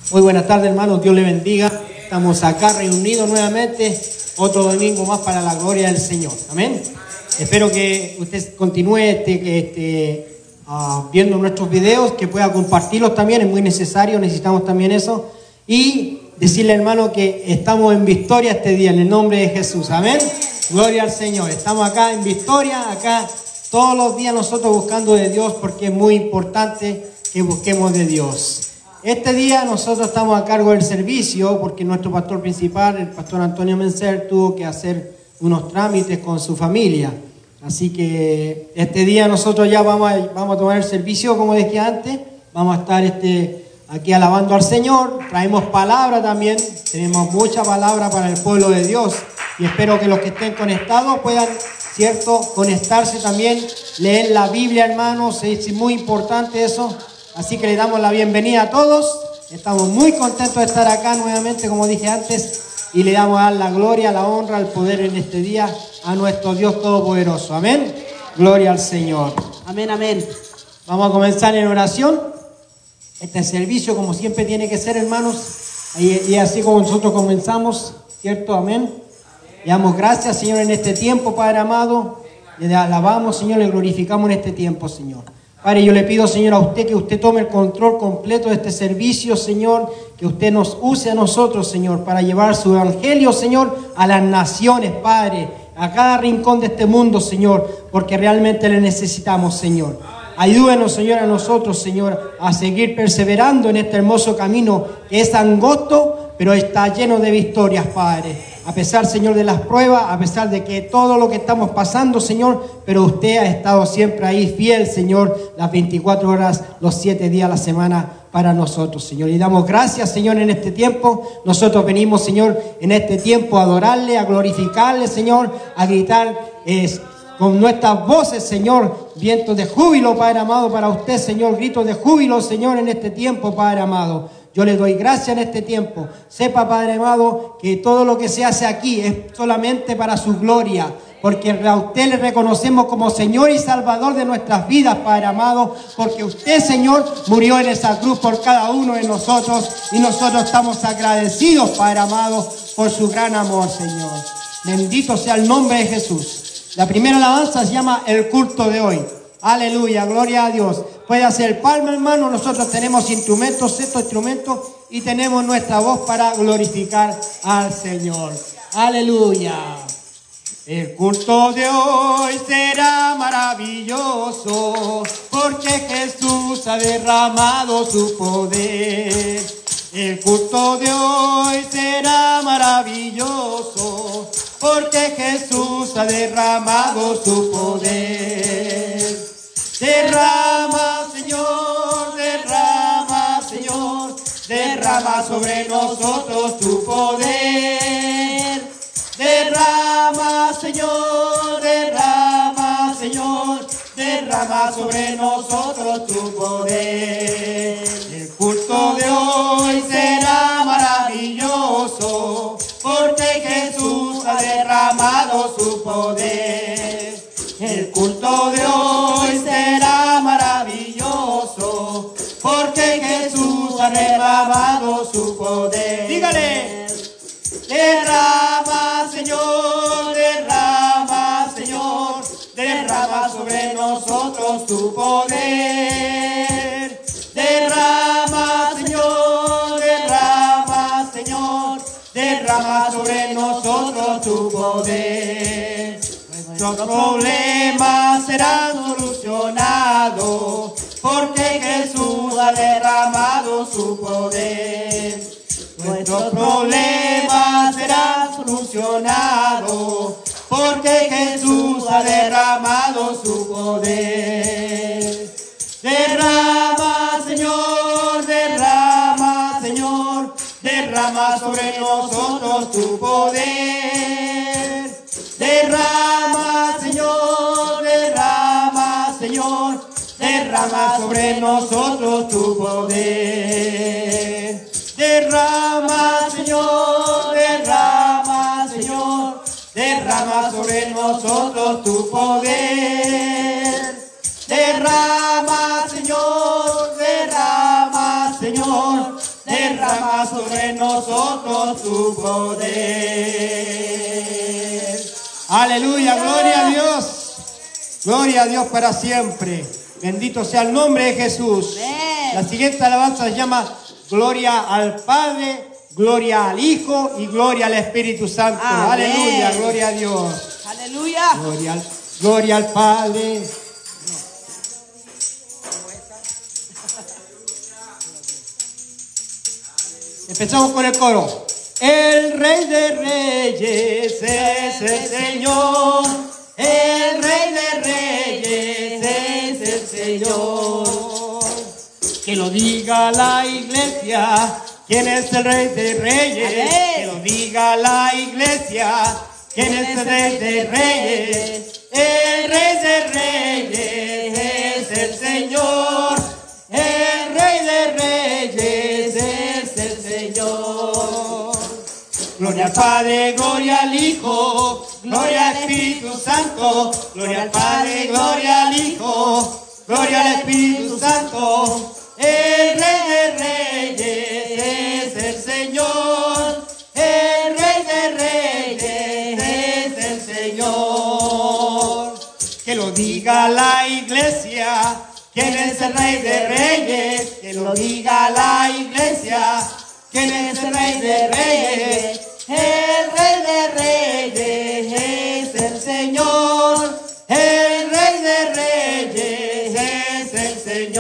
Muy buenas tardes, hermanos. Dios le bendiga. Estamos acá reunidos nuevamente, otro domingo más para la gloria del Señor. Amén. Espero que usted continúe viendo nuestros videos, que pueda compartirlos también. Es muy necesario, necesitamos también eso. Y decirle, hermano, que estamos en victoria este día, en el nombre de Jesús. Amén. Gloria al Señor. Estamos acá en victoria, acá todos los días nosotros buscando de Dios, porque es muy importante que busquemos de Dios. Este día nosotros estamos a cargo del servicio porque nuestro pastor principal, el pastor Antonio Mencer, tuvo que hacer unos trámites con su familia. Así que este día nosotros ya vamos a tomar el servicio, como dije antes. Vamos a estar aquí alabando al Señor. Traemos palabra también. Tenemos mucha palabra para el pueblo de Dios. Y espero que los que estén conectados puedan, ¿cierto?, conectarse también. Leer la Biblia, hermanos. Es muy importante eso. Así que le damos la bienvenida a todos. Estamos muy contentos de estar acá nuevamente, como dije antes. Y le damos a dar la gloria, la honra, el poder en este día a nuestro Dios Todopoderoso. Amén. Gloria al Señor. Amén, amén. Vamos a comenzar en oración. Este servicio, como siempre tiene que ser, hermanos. Y así como nosotros comenzamos, ¿cierto? Amén. Le damos gracias, Señor, en este tiempo, Padre amado. Le alabamos, Señor, le glorificamos en este tiempo, Señor. Padre, yo le pido, Señor, a usted que usted tome el control completo de este servicio, Señor, que usted nos use a nosotros, Señor, para llevar su evangelio, Señor, a las naciones, Padre, a cada rincón de este mundo, Señor, porque realmente le necesitamos, Señor. Ayúdenos, Señor, a nosotros, Señor, a seguir perseverando en este hermoso camino que es angosto, pero está lleno de victorias, Padre. A pesar, Señor, de las pruebas, a pesar de que todo lo que estamos pasando, Señor, pero usted ha estado siempre ahí fiel, Señor, las 24 horas, los 7 días a la semana para nosotros, Señor. Y damos gracias, Señor, en este tiempo. Nosotros venimos, Señor, en este tiempo a adorarle, a glorificarle, Señor, a gritar con nuestras voces, Señor, vientos de júbilo, Padre amado, para usted, Señor, gritos de júbilo, Señor, en este tiempo, Padre amado. Yo le doy gracias en este tiempo. Sepa, Padre amado, que todo lo que se hace aquí es solamente para su gloria, porque a usted le reconocemos como Señor y Salvador de nuestras vidas, Padre amado, porque usted, Señor, murió en esa cruz por cada uno de nosotros y nosotros estamos agradecidos, Padre amado, por su gran amor, Señor. Bendito sea el nombre de Jesús. La primera alabanza se llama El culto de hoy. Aleluya, gloria a Dios. Puede hacer palma, hermano. Nosotros tenemos instrumentos, estos instrumentos, y tenemos nuestra voz para glorificar al Señor. Aleluya. El culto de hoy será maravilloso, porque Jesús ha derramado su poder. El culto de hoy será maravilloso, porque Jesús ha derramado su poder. Derrama, Señor, derrama sobre nosotros tu poder. Derrama, Señor, derrama sobre nosotros tu poder. El culto de hoy será maravilloso, porque Jesús ha derramado su poder. El culto de hoy será maravilloso, porque Jesús ha derramado su poder. Dígale. Derrama, Señor, derrama sobre nosotros tu poder. Derrama, Señor, derrama sobre nosotros tu poder. Nuestros problemas serán solucionados, porque Jesús ha derramado su poder. Nuestros problemas serán solucionados, porque Jesús ha derramado su poder. Derrama, Señor, derrama sobre nosotros tu poder. Derrama, Señor, derrama sobre nosotros tu poder. Derrama, Señor, derrama sobre nosotros tu poder. Derrama, Señor, derrama sobre nosotros tu poder. Aleluya, gloria a Dios. Gloria a Dios para siempre. Bendito sea el nombre de Jesús. Amén. La siguiente alabanza se llama Gloria al Padre, Gloria al Hijo y Gloria al Espíritu Santo. Amén. Aleluya, gloria a Dios. Aleluya. Gloria al Padre. Empezamos con el coro. El Rey de Reyes es el Señor. El Rey de Reyes es el Señor. Que lo diga la iglesia. ¿Quién es el Rey de Reyes? Amén. Que lo diga la iglesia. ¿Quién es el Rey de Reyes? El Rey de Reyes es el Señor. El Rey de Reyes es el Señor. Gloria al Padre, gloria al Hijo, gloria al Espíritu Santo. Gloria al Padre, gloria al Hijo, gloria al Espíritu Santo. El Rey de Reyes es el Señor. El Rey de Reyes es el Señor. Que lo diga la iglesia. ¿Quién es el Rey de Reyes? Que lo diga la iglesia. ¿Quién es el Rey de Reyes? El Rey de Reyes es el Señor. El Rey de Reyes es el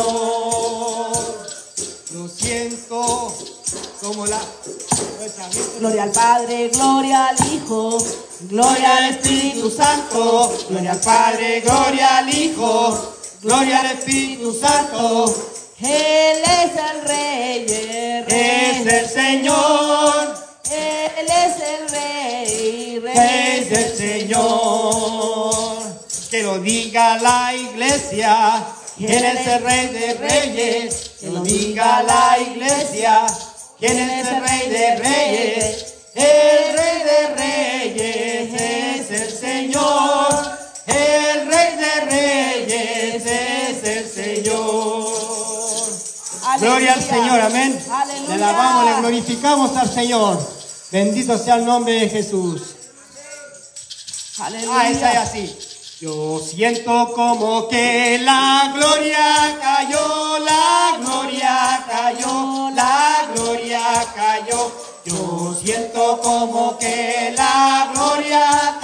Señor. Lo siento como la... Gloria al Padre, gloria al Hijo, Gloria al Espíritu Santo. Gloria al Padre, gloria al Hijo, gloria al Espíritu Santo. Él es el Rey, Es el Señor. Él es el Rey, Es el Señor. Que lo diga la iglesia. ¿Quién es el Rey de Reyes? Que lo diga la iglesia. ¿Quién es el Rey de Reyes? El Rey de Reyes es el Señor. El Rey de Reyes es el Señor. Gloria al Señor, amén. Aleluya. Le alabamos, le glorificamos al Señor. Bendito sea el nombre de Jesús. Aleluya. Esa es así. Yo siento como que la gloria cayó, la gloria cayó, la gloria cayó. Yo siento como que la gloria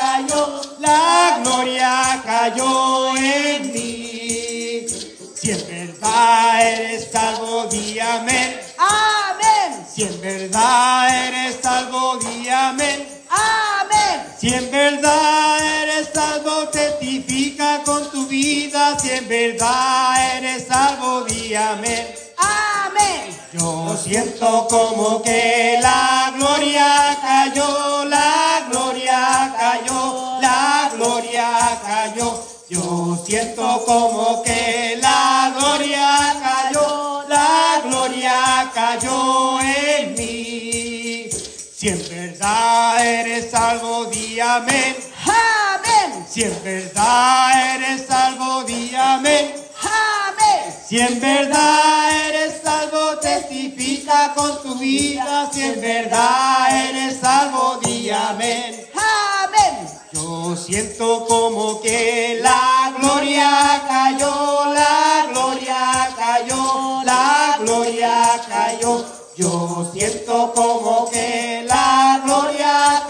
cayó en mí. Si en verdad eres salvo, di amén. Amén. Si en verdad eres salvo, di amén. Amén. Si en verdad eres salvo, testifica con tu vida. Si en verdad eres salvo, di amén. Amén. Yo siento como que la gloria cayó, la gloria cayó, la gloria cayó. Yo siento como que la gloria cayó en mí. Si en verdad eres salvo, di amén. Amén. Si en verdad eres salvo, di amén. Amén. Si en verdad eres salvo, testifica con tu vida. Si en verdad eres salvo, di amén. Amén. Yo siento como que la gloria cayó, la gloria cayó, la gloria cayó. Yo siento como que la gloria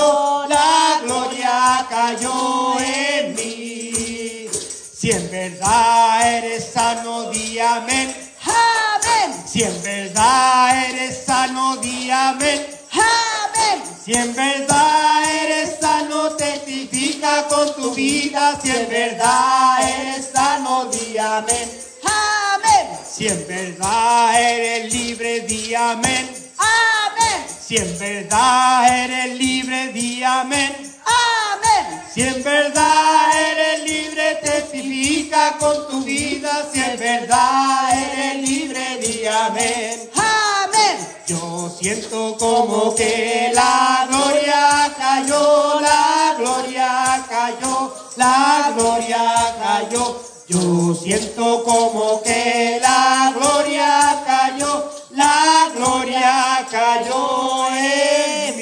cayó en mí. Si en verdad eres sano, di amén. Amén. Si en verdad eres sano, di amén. Amén. Si en verdad eres sano, testifica con tu vida. Si en verdad eres sano, di amén. Amén. Si en verdad eres libre, di amén. Amén. Si en verdad eres libre, di amén. Amén. Si en verdad eres libre, testifica con tu vida. Si en verdad eres libre, di amén. Amén. Yo siento como que la gloria cayó, la gloria cayó, la gloria cayó. Yo siento como que la gloria cayó, la gloria cayó en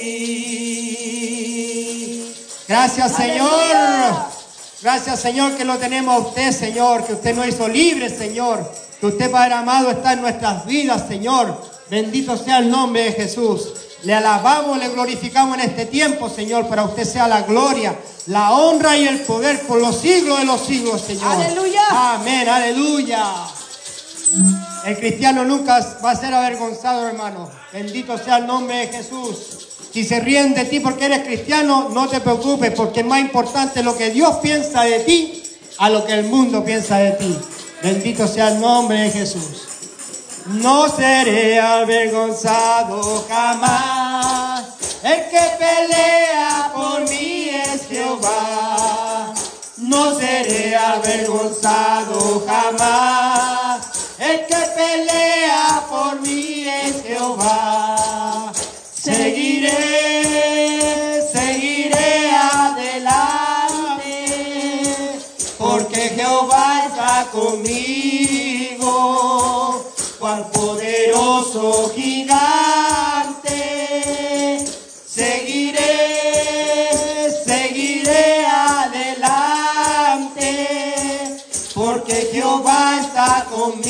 mí. Gracias, Señor. Gracias, Señor, que lo tenemos a usted, Señor, que usted nos hizo libres, Señor, que usted, Padre amado, está en nuestras vidas, Señor. Bendito sea el nombre de Jesús. Le alabamos, le glorificamos en este tiempo, Señor. Para usted sea la gloria, la honra y el poder por los siglos de los siglos, Señor. Aleluya. Amén, aleluya. El cristiano nunca va a ser avergonzado, hermano. Bendito sea el nombre de Jesús. Si se ríen de ti porque eres cristiano, no te preocupes, porque es más importante lo que Dios piensa de ti a lo que el mundo piensa de ti. Bendito sea el nombre de Jesús. No seré avergonzado jamás. El que pelea por mí es Jehová. No seré avergonzado jamás. El que pelea por mí es Jehová. Seguiré adelante, porque Jehová está conmigo, cual poderoso gigante. Seguiré adelante, porque Jehová está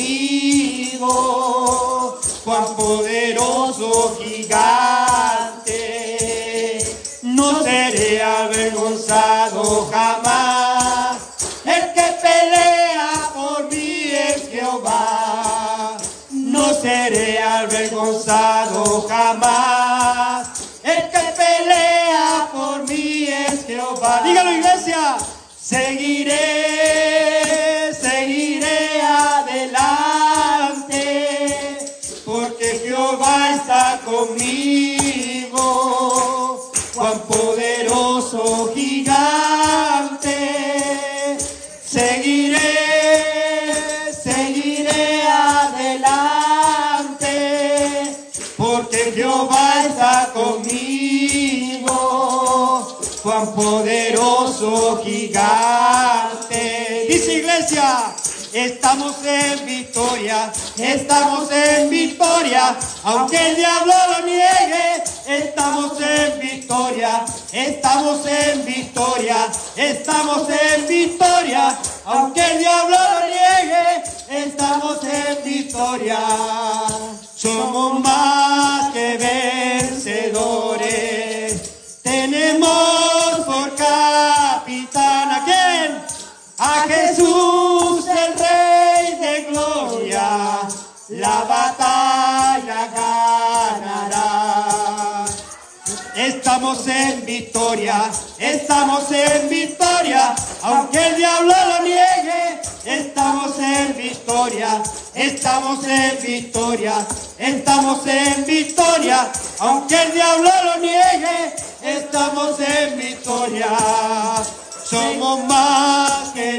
conmigo, cuán poderoso gigante. No seré avergonzado jamás. El que pelea por mí es Jehová. No seré avergonzado jamás. El que pelea por mí es Jehová. Dígalo, iglesia. Seguiré adelante, porque Jehová está conmigo, cuán poderoso gigante. Seguiré adelante, porque Jehová está conmigo, cuán poderoso gigante. Dice, iglesia, estamos en victoria, aunque el diablo lo niegue. Estamos en victoria, aunque el diablo lo niegue. Estamos en victoria, somos más que vencedores. Tenemos por capitán, ¿a quién? A Jesús, el Rey de gloria. La batalla ganará. Estamos en victoria, aunque el diablo lo niegue. Estamos en victoria, aunque el diablo lo niegue. Estamos en victoria, somos más que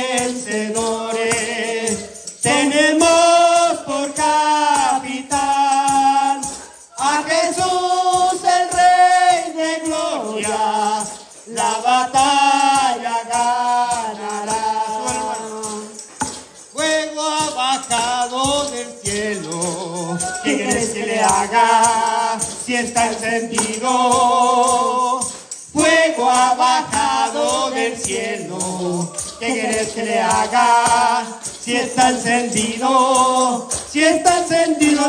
vencedores. Tenemos por capitán a Jesús, el Rey de gloria. La batalla ganará. Fuego ha bajado del cielo. ¿Qué quieres que le haga si está encendido? Fuego ha bajado del cielo. ¿Qué quieres que le haga si está encendido? Si está encendido,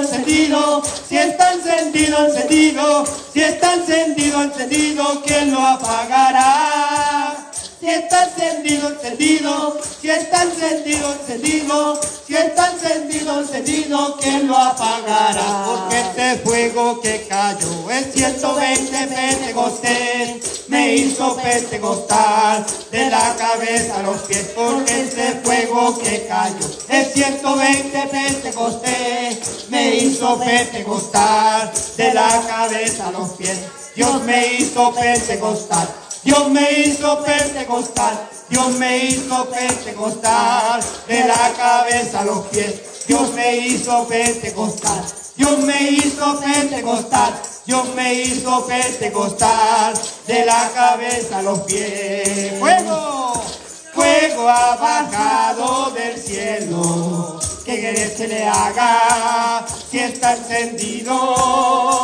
¿quién lo apagará? Si está encendido, ¿quién lo apagará? Porque este fuego que cayó es 120 Pentecostés, me hizo pentecostal de la cabeza a los pies. Porque este fuego que cayó es 120 Pentecostés, me hizo pentecostal de la cabeza a los pies. Dios me hizo pentecostal. Dios me hizo pentecostal de la cabeza a los pies. Dios me hizo pentecostal de la cabeza a los pies. Fuego ha bajado del cielo. ¿Qué quieres que le haga si está encendido?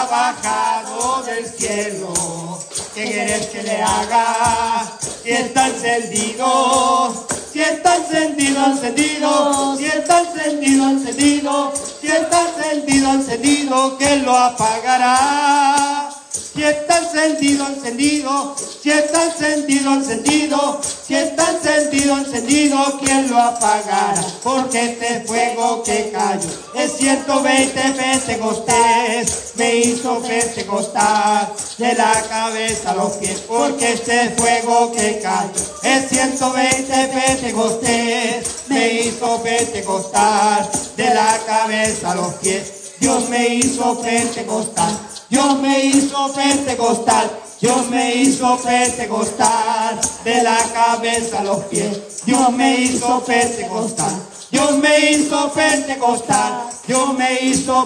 ha bajado del cielo. ¿Qué quieres que le haga? Si está encendido, si está encendido, encendido, si está encendido, encendido, si está encendido, encendido, ¿quién lo apagará? Si está encendido, encendido, si está encendido, encendido, si está encendido, encendido, ¿quién lo apagará? Porque este fuego que cayó es 120 pentecostés, me hizo pentecostal de la cabeza a los pies. Porque este fuego que cayó es 120 pentecostés, me hizo pentecostal de la cabeza a los pies. Dios me hizo pentecostal. Dios me hizo pentecostal, Dios me hizo pentecostal, de la cabeza a los pies. Dios me hizo pentecostal, Dios me hizo pentecostal, Dios me hizo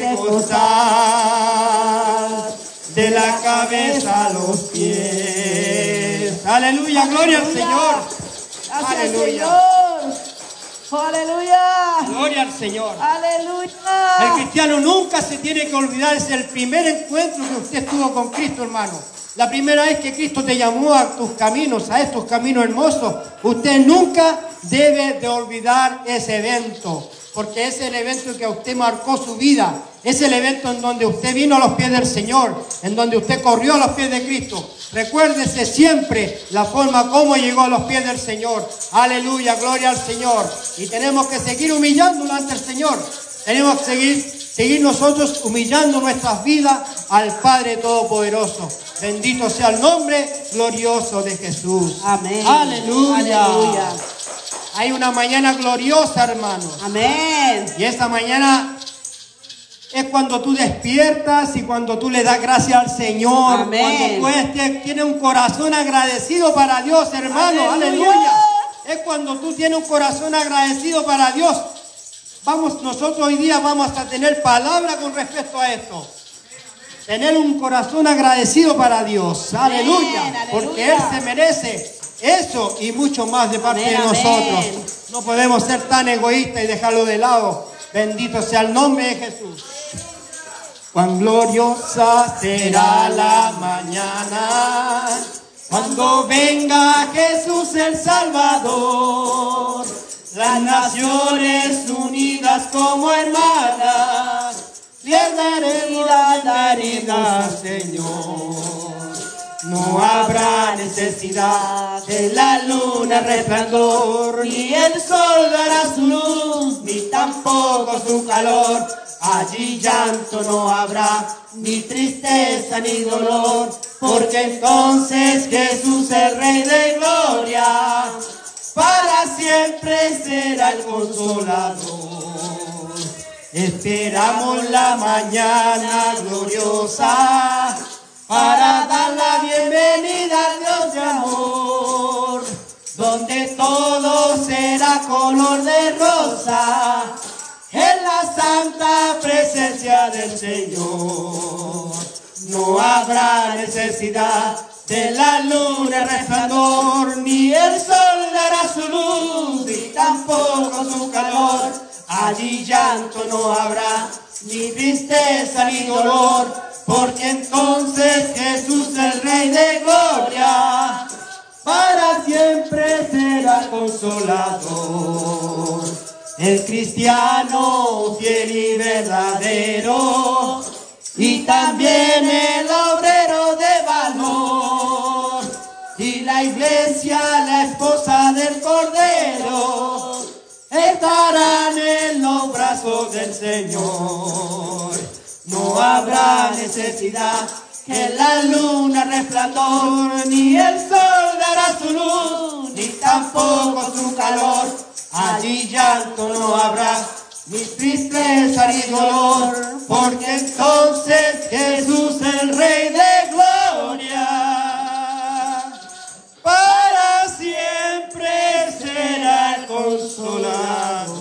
pentecostal, de la cabeza a los pies. Aleluya, gloria al Señor. Gracias, Aleluya. Señor. Aleluya. Gloria al Señor. El Aleluya. cristiano nunca se tiene que olvidar, es el primer encuentro que usted tuvo con Cristo, hermano. La primera vez que Cristo te llamó a tus caminos, a estos caminos hermosos. Usted nunca debe de olvidar ese evento, porque es el evento que a usted marcó su vida. Es el evento en donde usted vino a los pies del Señor, en donde usted corrió a los pies de Cristo. Recuérdese siempre la forma como llegó a los pies del Señor. Aleluya, gloria al Señor. Y tenemos que seguir humillándonos ante el Señor. Tenemos que seguir nosotros humillando nuestras vidas al Padre Todopoderoso. Bendito sea el nombre glorioso de Jesús. Amén. Aleluya. Aleluya. Hay una mañana gloriosa, hermanos. Amén. Y esa mañana es cuando tú despiertas y cuando tú le das gracias al Señor. Amén. Cuando tú tienes un corazón agradecido para Dios, hermano. Aleluya. Aleluya. Es cuando tú tienes un corazón agradecido para Dios. Nosotros hoy día vamos a tener palabra con respecto a esto. Tener un corazón agradecido para Dios. Aleluya. Amén, Porque aleluya. Él se merece eso y mucho más de parte Amén, de nosotros. amén. No podemos ser tan egoístas y dejarlo de lado. Bendito sea el nombre de Jesús. Cuán gloriosa será la mañana cuando venga Jesús el Salvador. Las naciones unidas como hermanas le daremos la bienvenida, Señor. No habrá necesidad de la luna resplandor, ni el sol dará su luz, ni tampoco su calor. Allí llanto no habrá, ni tristeza ni dolor, porque entonces Jesús el Rey de Gloria para siempre será el consolador. Esperamos la mañana gloriosa para dar la bienvenida a Dios de amor, donde todo será color de rosa en la santa presencia del Señor. No habrá necesidad de la luna resplandor, ni el sol dará su luz, ni tampoco su calor. Allí llanto no habrá, ni tristeza ni dolor, porque entonces Jesús el Rey de Gloria para siempre será consolador. El cristiano fiel y verdadero, y también el obrero de valor, y la iglesia, la esposa del Cordero, estarán en los brazos del Señor. No habrá necesidad que la luna resplandor, ni el sol dará su luz, ni tampoco su calor. Allí llanto no habrá, ni tristeza ni dolor, porque entonces Jesús el Rey de Gloria para siempre será el consolador.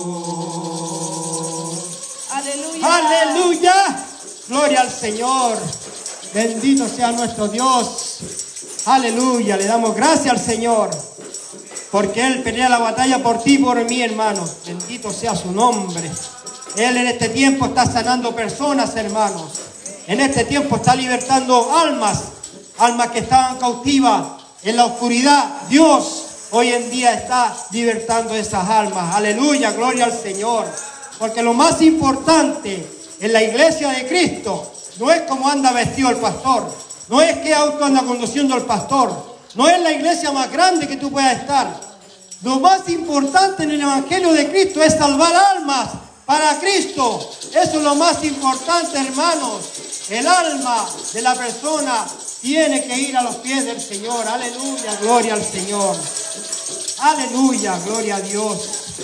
Aleluya. Aleluya. Gloria al Señor. Bendito sea nuestro Dios. Aleluya. Le damos gracias al Señor, porque Él pelea la batalla por ti y por mí, hermanos. Bendito sea su nombre. Él en este tiempo está sanando personas, hermanos. en este tiempo está libertando almas que estaban cautivas en la oscuridad. Dios hoy en día está libertando esas almas. Aleluya, gloria al Señor. Porque lo más importante en la iglesia de Cristo no es cómo anda vestido el pastor, no es qué auto anda conduciendo el pastor, no es la iglesia más grande que tú puedas estar. Lo más importante en el Evangelio de Cristo es salvar almas para Cristo. Eso es lo más importante, hermanos. El alma de la persona tiene que ir a los pies del Señor. Aleluya, gloria al Señor. Aleluya, gloria a Dios.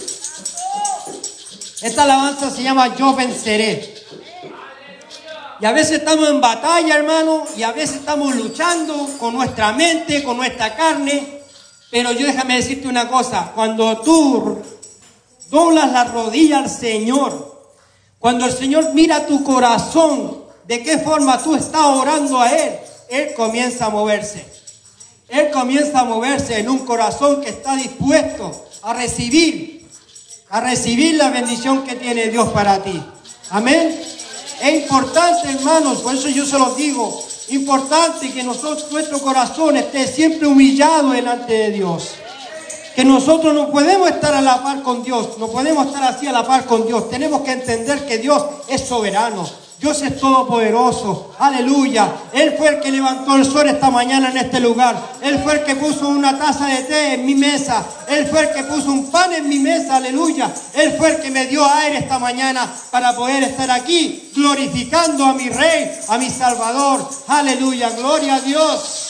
Esta alabanza se llama Yo venceré. Y a veces estamos en batalla, hermano, y a veces estamos luchando con nuestra mente, con nuestra carne. Pero yo déjame decirte una cosa, cuando tú doblas la rodilla al Señor, cuando el Señor mira tu corazón, de qué forma tú estás orando a Él, Él comienza a moverse. Él comienza a moverse en un corazón que está dispuesto a recibir la bendición que tiene Dios para ti. Amén. Es importante, hermanos, por eso yo se los digo, importante que nuestro corazón esté siempre humillado delante de Dios. Que nosotros no podemos estar a la par con Dios, no podemos estar así a la par con Dios. Tenemos que entender que Dios es soberano, Dios es todopoderoso. Aleluya. Él fue el que levantó el sol esta mañana en este lugar. Él fue el que puso una taza de té en mi mesa. Él fue el que puso un pan en mi mesa. Aleluya. Él fue el que me dio aire esta mañana para poder estar aquí glorificando a mi Rey, a mi Salvador. Aleluya. Gloria a Dios.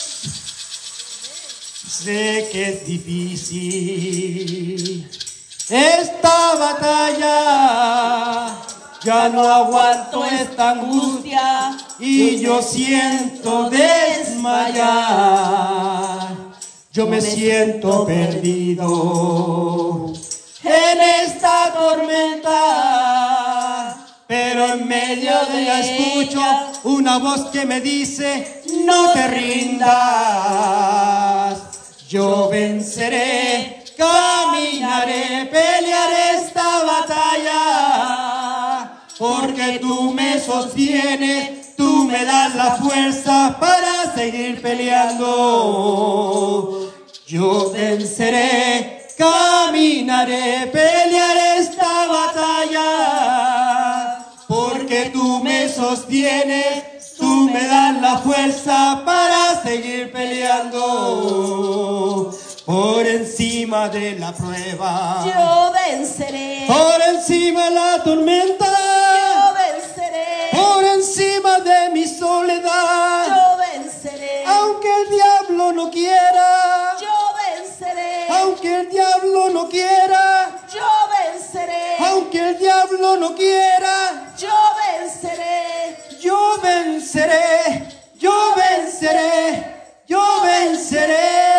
Sé que es difícil esta batalla. Ya no aguanto esta angustia y yo siento desmayar. Yo me siento perdido en esta tormenta, pero en medio de ella escucho una voz que me dice: no te rindas. Yo venceré, caminaré, pelearé esta batalla, porque tú me sostienes, tú me das la fuerza para seguir peleando. Yo venceré, caminaré, pelearé esta batalla, porque tú me sostienes, tú me das la fuerza para seguir peleando. Por encima de la prueba, yo venceré. Por encima de la tormenta, yo venceré. Por encima de mi soledad, yo venceré. Aunque el diablo no quiera, yo venceré. Aunque el diablo no quiera, yo venceré. Aunque el diablo no quiera, yo venceré. yo venceré, yo venceré, yo venceré.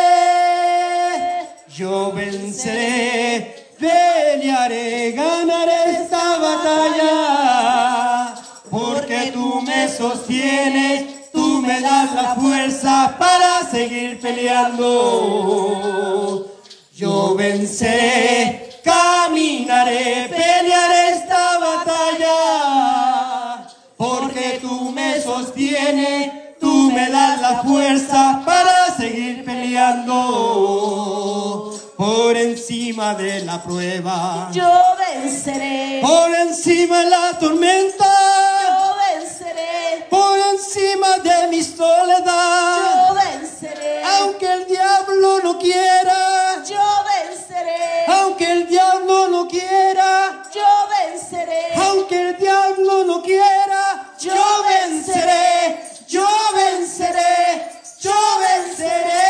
Yo venceré, pelearé, ganaré esta batalla, porque tú me sostienes, tú me das la fuerza para seguir peleando. Yo venceré, caminaré, pelearé esta batalla, porque tú me sostienes, tú me das la fuerza para seguir peleando. Por encima de la prueba, yo venceré. por encima de la tormenta, yo venceré. por encima de mi soledad, yo venceré. aunque el diablo no quiera, yo venceré. aunque el diablo no quiera, yo venceré. aunque el diablo no quiera, yo venceré, yo venceré, yo venceré.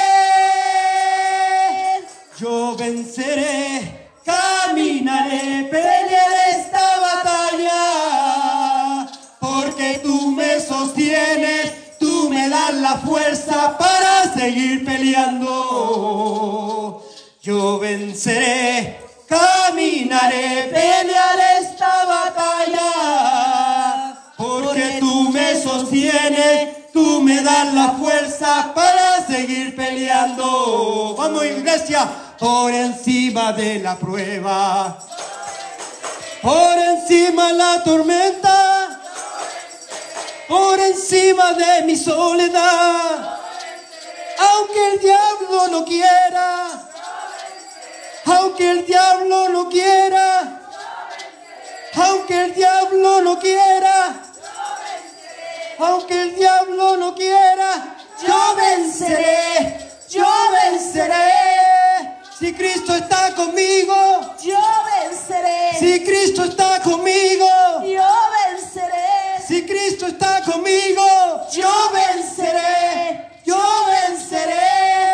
Yo venceré, caminaré, pelearé esta batalla, porque tú me sostienes, tú me das la fuerza para seguir peleando. Yo venceré, caminaré, pelearé esta batalla, porque tú me sostienes, tú me das la fuerza para seguir peleando. Vamos, iglesia. Por encima de la prueba, por encima de la tormenta, por encima encima de mi soledad. Aunque el diablo no quiera, aunque el diablo no quiera, aunque el diablo no quiera, aunque el diablo no quiera, yo venceré, yo venceré. Si Cristo está conmigo, yo venceré. si Cristo está conmigo, Yo venceré. si Cristo está conmigo, yo venceré, yo venceré.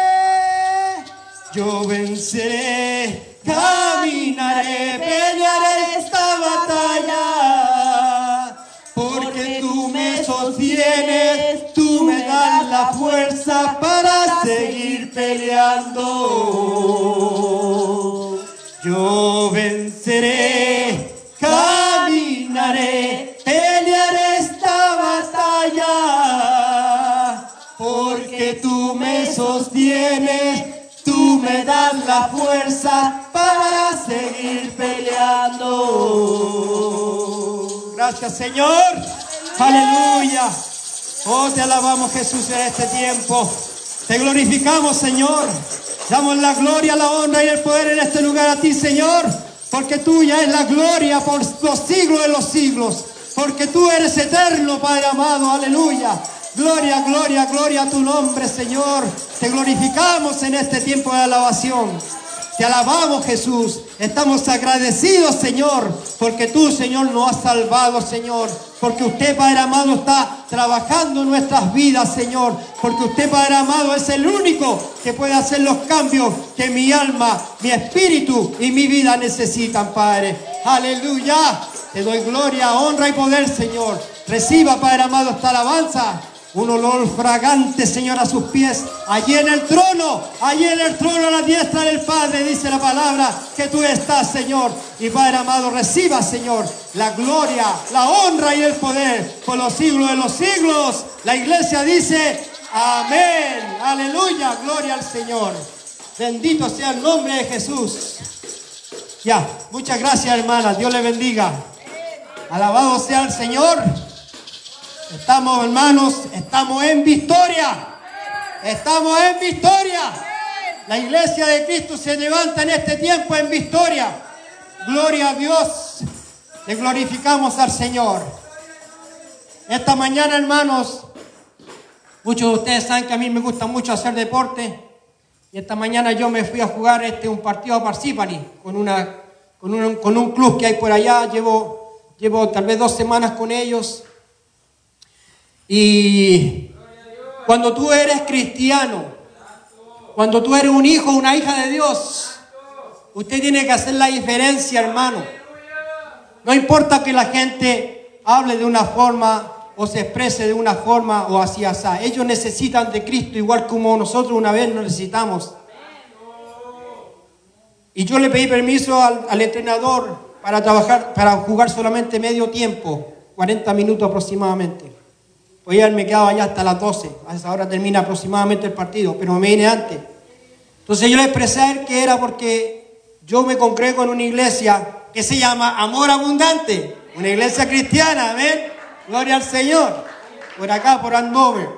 Yo venceré, caminaré, pelearé esta batalla, porque tú me sostienes, tú me das la fuerza para seguir peleando. Yo venceré, caminaré, pelearé esta batalla, porque tú me sostienes, tú me das la fuerza para seguir peleando. Gracias, Señor. Aleluya. Oh, te alabamos, Jesús, en este tiempo. Te glorificamos, Señor. Damos la gloria, la honra y el poder en este lugar a ti, Señor, porque tuya es la gloria por los siglos de los siglos, porque tú eres eterno, Padre amado. Aleluya. Gloria, gloria, gloria a tu nombre, Señor. Te glorificamos en este tiempo de alabación. Te alabamos, Jesús. Estamos agradecidos, Señor, porque tú, Señor, nos has salvado, Señor. Porque usted, Padre amado, está trabajando en nuestras vidas, Señor. Porque usted, Padre amado, es el único que puede hacer los cambios que mi alma, mi espíritu y mi vida necesitan, Padre. Aleluya. Te doy gloria, honra y poder, Señor. Reciba, Padre amado, esta alabanza. Un olor fragante, Señor, a sus pies. Allí en el trono a la diestra del Padre, dice la palabra, que tú estás, Señor. Y Padre amado, reciba, Señor, la gloria, la honra y el poder por los siglos de los siglos. La iglesia dice, amén. Aleluya, gloria al Señor. Bendito sea el nombre de Jesús. Ya, muchas gracias, hermanas. Dios les bendiga. Alabado sea el Señor. Estamos, hermanos, estamos en victoria. Estamos en victoria. La iglesia de Cristo se levanta en este tiempo en victoria. Gloria a Dios. Le glorificamos al Señor. Esta mañana, hermanos, muchos de ustedes saben que a mí me gusta mucho hacer deporte. Y esta mañana yo me fui a jugar un partido a Parcípali con un club que hay por allá. Llevo tal vez 2 semanas con ellos. Y cuando tú eres cristiano, cuando tú eres un hijo o una hija de Dios, usted tiene que hacer la diferencia, hermano. No importa que la gente hable de una forma o se exprese de una forma o así. Ellos necesitan de Cristo igual como nosotros una vez nos necesitamos. Y yo le pedí permiso al entrenador para jugar solamente medio tiempo, 40 minutos aproximadamente. Hoy me quedaba allá hasta las 12, a esa hora termina aproximadamente el partido, pero me vine antes. Entonces yo le expresé a él que era porque yo me congrego en una iglesia que se llama Amor Abundante, una iglesia cristiana, amén, gloria al Señor, por acá, por Andover.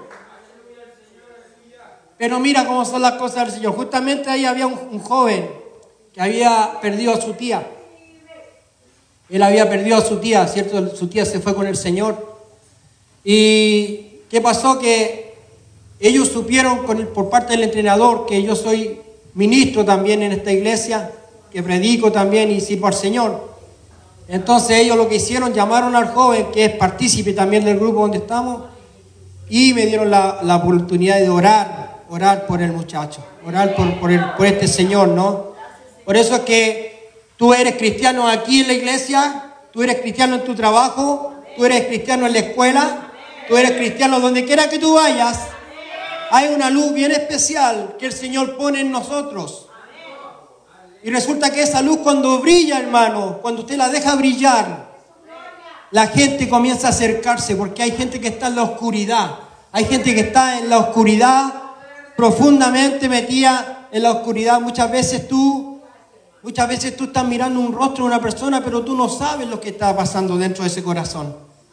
Pero mira cómo son las cosas del Señor. Justamente ahí había un joven que había perdido a su tía. Él había perdido a su tía, ¿cierto? Su tía se fue con el Señor. ¿Y qué pasó? Que ellos supieron por parte del entrenador que yo soy ministro también en esta iglesia, que predico también y sirvo al Señor. Entonces ellos lo que hicieron, llamaron al joven, que es partícipe también del grupo donde estamos, y me dieron la oportunidad de orar por el muchacho, orar por este señor, ¿no? Por eso es que tú eres cristiano aquí en la iglesia, tú eres cristiano en tu trabajo, tú eres cristiano en la escuela, tú eres cristiano donde quiera que tú vayas. Hay una luz bien especial que el Señor pone en nosotros. Y resulta que esa luz cuando brilla, hermano, cuando usted la deja brillar, la gente comienza a acercarse, porque hay gente que está en la oscuridad. Hay gente que está en la oscuridad, profundamente metida en la oscuridad. Muchas veces tú estás mirando un rostro de una persona, pero tú no sabes lo que está pasando dentro de ese corazón.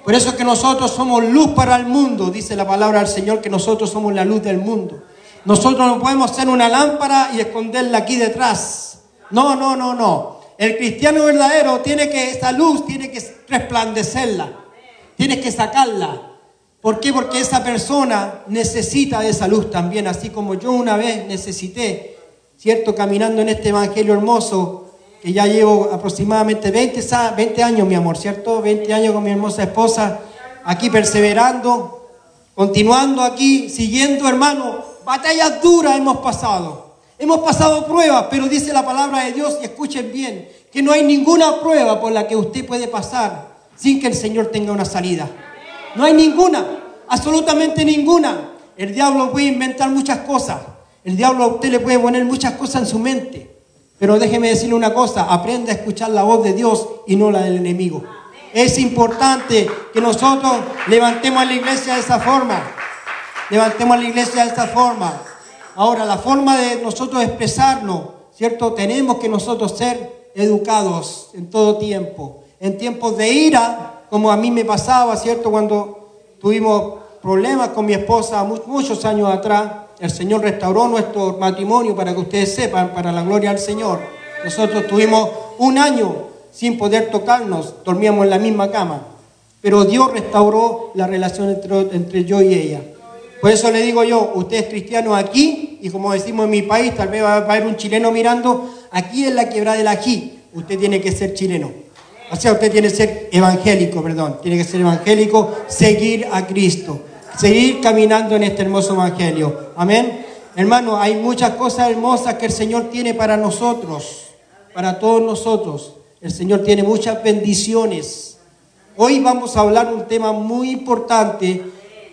Por eso es que nosotros somos luz para el mundo, dice la palabra del Señor, que nosotros somos la luz del mundo. Nosotros no podemos hacer una lámpara y esconderla aquí detrás. No, no, no, no. El cristiano verdadero tiene que, esa luz tiene que resplandecerla. Tienes que sacarla. ¿Por qué? Porque esa persona necesita de esa luz también, así como yo una vez necesité, ¿cierto? Caminando en este evangelio hermoso, que ya llevo aproximadamente 20 años, mi amor, ¿cierto? 20 años con mi hermosa esposa, aquí perseverando, continuando aquí, siguiendo, hermano, batallas duras hemos pasado. Hemos pasado pruebas, pero dice la palabra de Dios, y escuchen bien, que no hay ninguna prueba por la que usted puede pasar sin que el Señor tenga una salida. No hay ninguna, absolutamente ninguna. El diablo puede inventar muchas cosas. El diablo a usted le puede poner muchas cosas en su mente. Pero déjeme decirle una cosa, aprenda a escuchar la voz de Dios y no la del enemigo. Es importante que nosotros levantemos a la iglesia de esa forma. Levantemos a la iglesia de esta forma. Ahora, la forma de nosotros expresarnos, ¿cierto? Tenemos que nosotros ser educados en todo tiempo. En tiempos de ira, como a mí me pasaba, ¿cierto? Cuando tuvimos problemas con mi esposa muchos años atrás, el Señor restauró nuestro matrimonio, para que ustedes sepan, para la gloria del Señor. Nosotros tuvimos un año sin poder tocarnos, dormíamos en la misma cama. Pero Dios restauró la relación entre yo y ella. Por eso le digo yo, usted es cristiano aquí, y como decimos en mi país, tal vez va a haber un chileno mirando, aquí en la Quebrada del Ají, usted tiene que ser chileno. O sea, usted tiene que ser evangélico, tiene que ser evangélico, seguir a Cristo, seguir caminando en este hermoso evangelio. Amén. Hermano, hay muchas cosas hermosas que el Señor tiene para nosotros, para todos nosotros. El Señor tiene muchas bendiciones. Hoy vamos a hablar de un tema muy importante,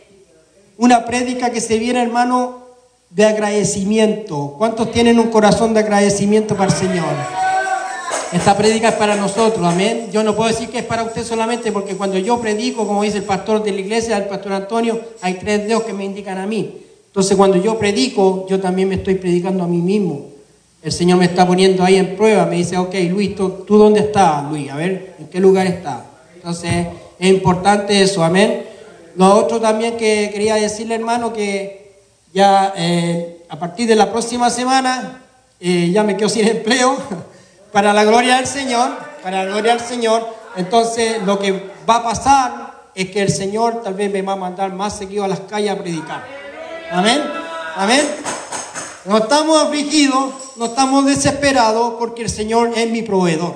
una prédica que se viene, hermano, de agradecimiento. ¿Cuántos tienen un corazón de agradecimiento para el Señor? Esta prédica es para nosotros, amén. Yo no puedo decir que es para usted solamente, porque cuando yo predico, como dice el pastor de la iglesia, el pastor Antonio, hay 3 dedos que me indican a mí. Entonces, cuando yo predico, yo también me estoy predicando a mí mismo. El Señor me está poniendo ahí en prueba, me dice, ok, Luis, ¿tú dónde estás, Luis? A ver, ¿en qué lugar estás? Entonces, es importante eso, amén. Lo otro también que quería decirle, hermano, que ya a partir de la próxima semana, ya me quedo sin empleo. Para la gloria del Señor, para la gloria del Señor. Entonces, lo que va a pasar es que el Señor tal vez me va a mandar más seguido a las calles a predicar. Amén, amén. No estamos afligidos, no estamos desesperados, porque el Señor es mi proveedor.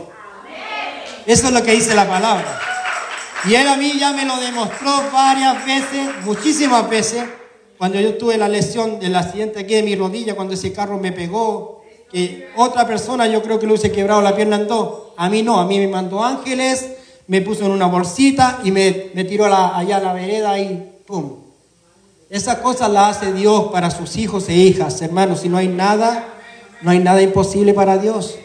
Eso es lo que dice la palabra. Y Él a mí ya me lo demostró varias veces, muchísimas veces, cuando yo tuve la lesión del accidente aquí de mi rodilla, cuando ese carro me pegó. Otra persona yo creo que le hubiese quebrado la pierna en 2. A mí no, a mí me mandó ángeles, me puso en una bolsita y me tiró allá a la vereda y ¡pum! Esas cosas las hace Dios para sus hijos e hijas, hermanos. Y no hay nada imposible para Dios.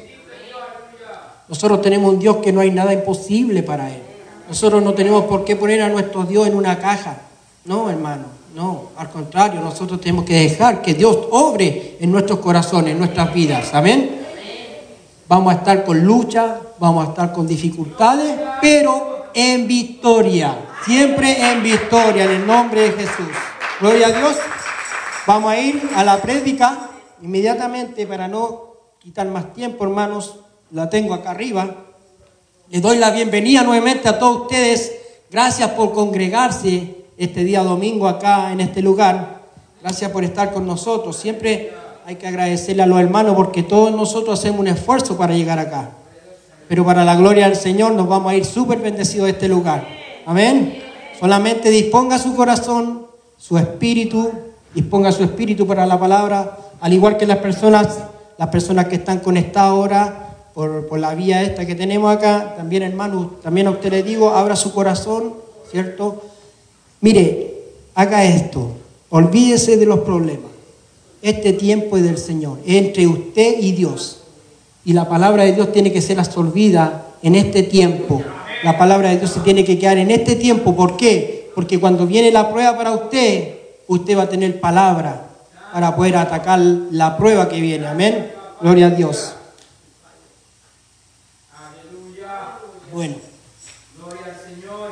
Nosotros tenemos un Dios que no hay nada imposible para Él. Nosotros no tenemos por qué poner a nuestro Dios en una caja. No, hermano. No, al contrario, nosotros tenemos que dejar que Dios obre en nuestros corazones, en nuestras vidas. Amén. Vamos a estar con lucha, vamos a estar con dificultades, pero en victoria. Siempre en victoria, en el nombre de Jesús. Gloria a Dios. Vamos a ir a la prédica inmediatamente para no quitar más tiempo, hermanos. La tengo acá arriba. Les doy la bienvenida nuevamente a todos ustedes. Gracias por congregarse este día domingo acá en este lugar. Gracias por estar con nosotros. Siempre hay que agradecerle a los hermanos, porque todos nosotros hacemos un esfuerzo para llegar acá. Pero para la gloria del Señor nos vamos a ir súper bendecidos de este lugar. Amén. Solamente disponga su corazón, su espíritu, disponga su espíritu para la palabra, al igual que las personas que están conectadas ahora por la vía esta que tenemos acá. También, hermanos, también a usted le digo, abra su corazón, ¿cierto? Mire, haga esto, olvídese de los problemas. Este tiempo es del Señor, entre usted y Dios. Y la palabra de Dios tiene que ser absorbida en este tiempo. La palabra de Dios se tiene que quedar en este tiempo. ¿Por qué? Porque cuando viene la prueba para usted, usted va a tener palabra para poder atacar la prueba que viene. Amén. Gloria a Dios. Bueno. Gloria al Señor.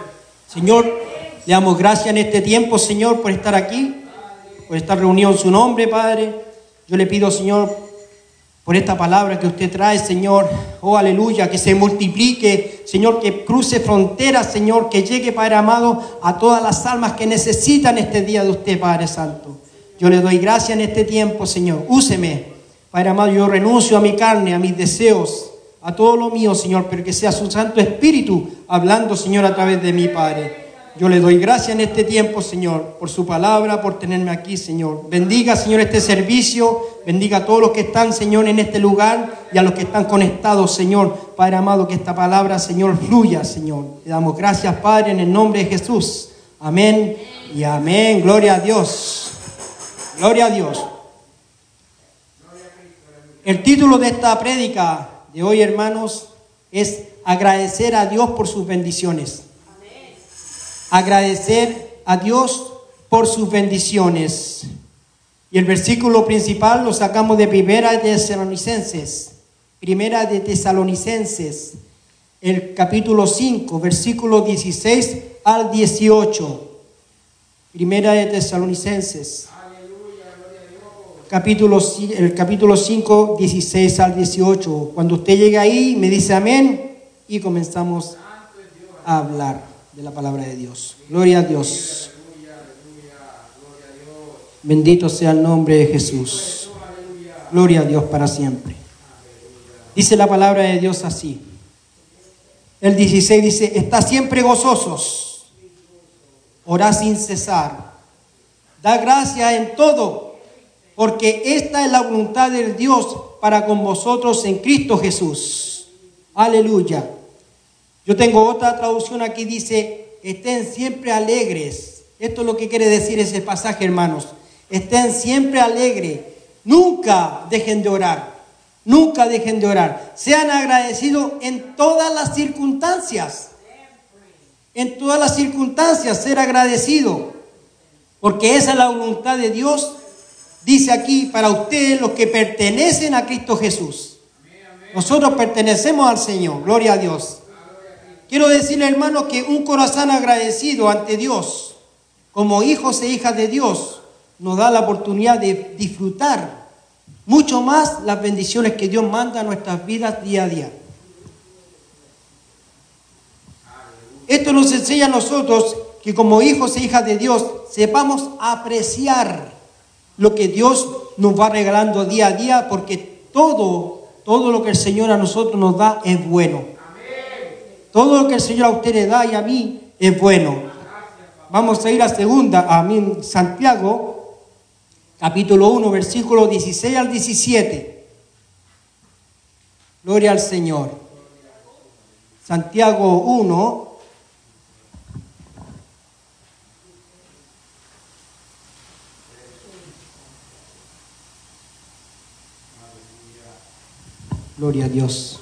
Señor, le damos gracias en este tiempo, Señor, por estar aquí, por estar reunido en su nombre, Padre. Yo le pido, Señor, por esta palabra que usted trae, Señor, oh aleluya, que se multiplique, Señor, que cruce fronteras, Señor, que llegue, Padre amado, a todas las almas que necesitan este día de usted, Padre Santo. Yo le doy gracias en este tiempo, Señor. Úseme, Padre amado, yo renuncio a mi carne, a mis deseos, a todo lo mío, Señor, pero que sea su Santo Espíritu hablando, Señor, a través de mí, Padre. Yo le doy gracias en este tiempo, Señor, por su palabra, por tenerme aquí, Señor. Bendiga, Señor, este servicio. Bendiga a todos los que están, Señor, en este lugar y a los que están conectados, Señor. Padre amado, que esta palabra, Señor, fluya, Señor. Le damos gracias, Padre, en el nombre de Jesús. Amén y amén. Gloria a Dios. Gloria a Dios. El título de esta prédica de hoy, hermanos, es agradecer a Dios por sus bendiciones. Agradecer a Dios por sus bendiciones. Y el versículo principal lo sacamos de Primera de Tesalonicenses, el capítulo 5, versículo 16 al 18. Primera de Tesalonicenses, el capítulo 5, 16 al 18. Cuando usted llegue ahí, me dice amén y comenzamos a hablar de la palabra de Dios. Gloria a Dios. Bendito sea el nombre de Jesús. Gloria a Dios para siempre. Dice la palabra de Dios así. El 16 dice: está siempre gozosos, orad sin cesar, da gracias en todo, porque esta es la voluntad de Dios para con vosotros en Cristo Jesús. Aleluya. Yo tengo otra traducción aquí, dice: estén siempre alegres. Esto es lo que quiere decir ese pasaje, hermanos. Estén siempre alegres. Nunca dejen de orar. Nunca dejen de orar. Sean agradecidos en todas las circunstancias. En todas las circunstancias, ser agradecido. Porque esa es la voluntad de Dios. Dice aquí, para ustedes, los que pertenecen a Cristo Jesús. Nosotros pertenecemos al Señor. Gloria a Dios. Quiero decirle, hermanos, que un corazón agradecido ante Dios, como hijos e hijas de Dios, nos da la oportunidad de disfrutar mucho más las bendiciones que Dios manda a nuestras vidas día a día. Esto nos enseña a nosotros que como hijos e hijas de Dios sepamos apreciar lo que Dios nos va regalando día a día, porque todo lo que el Señor a nosotros nos da es bueno. Todo lo que el Señor a usted le da y a mí es bueno. Vamos a ir a Santiago, capítulo 1, versículo 16 al 17. Gloria al Señor. Santiago 1. Gloria a Dios.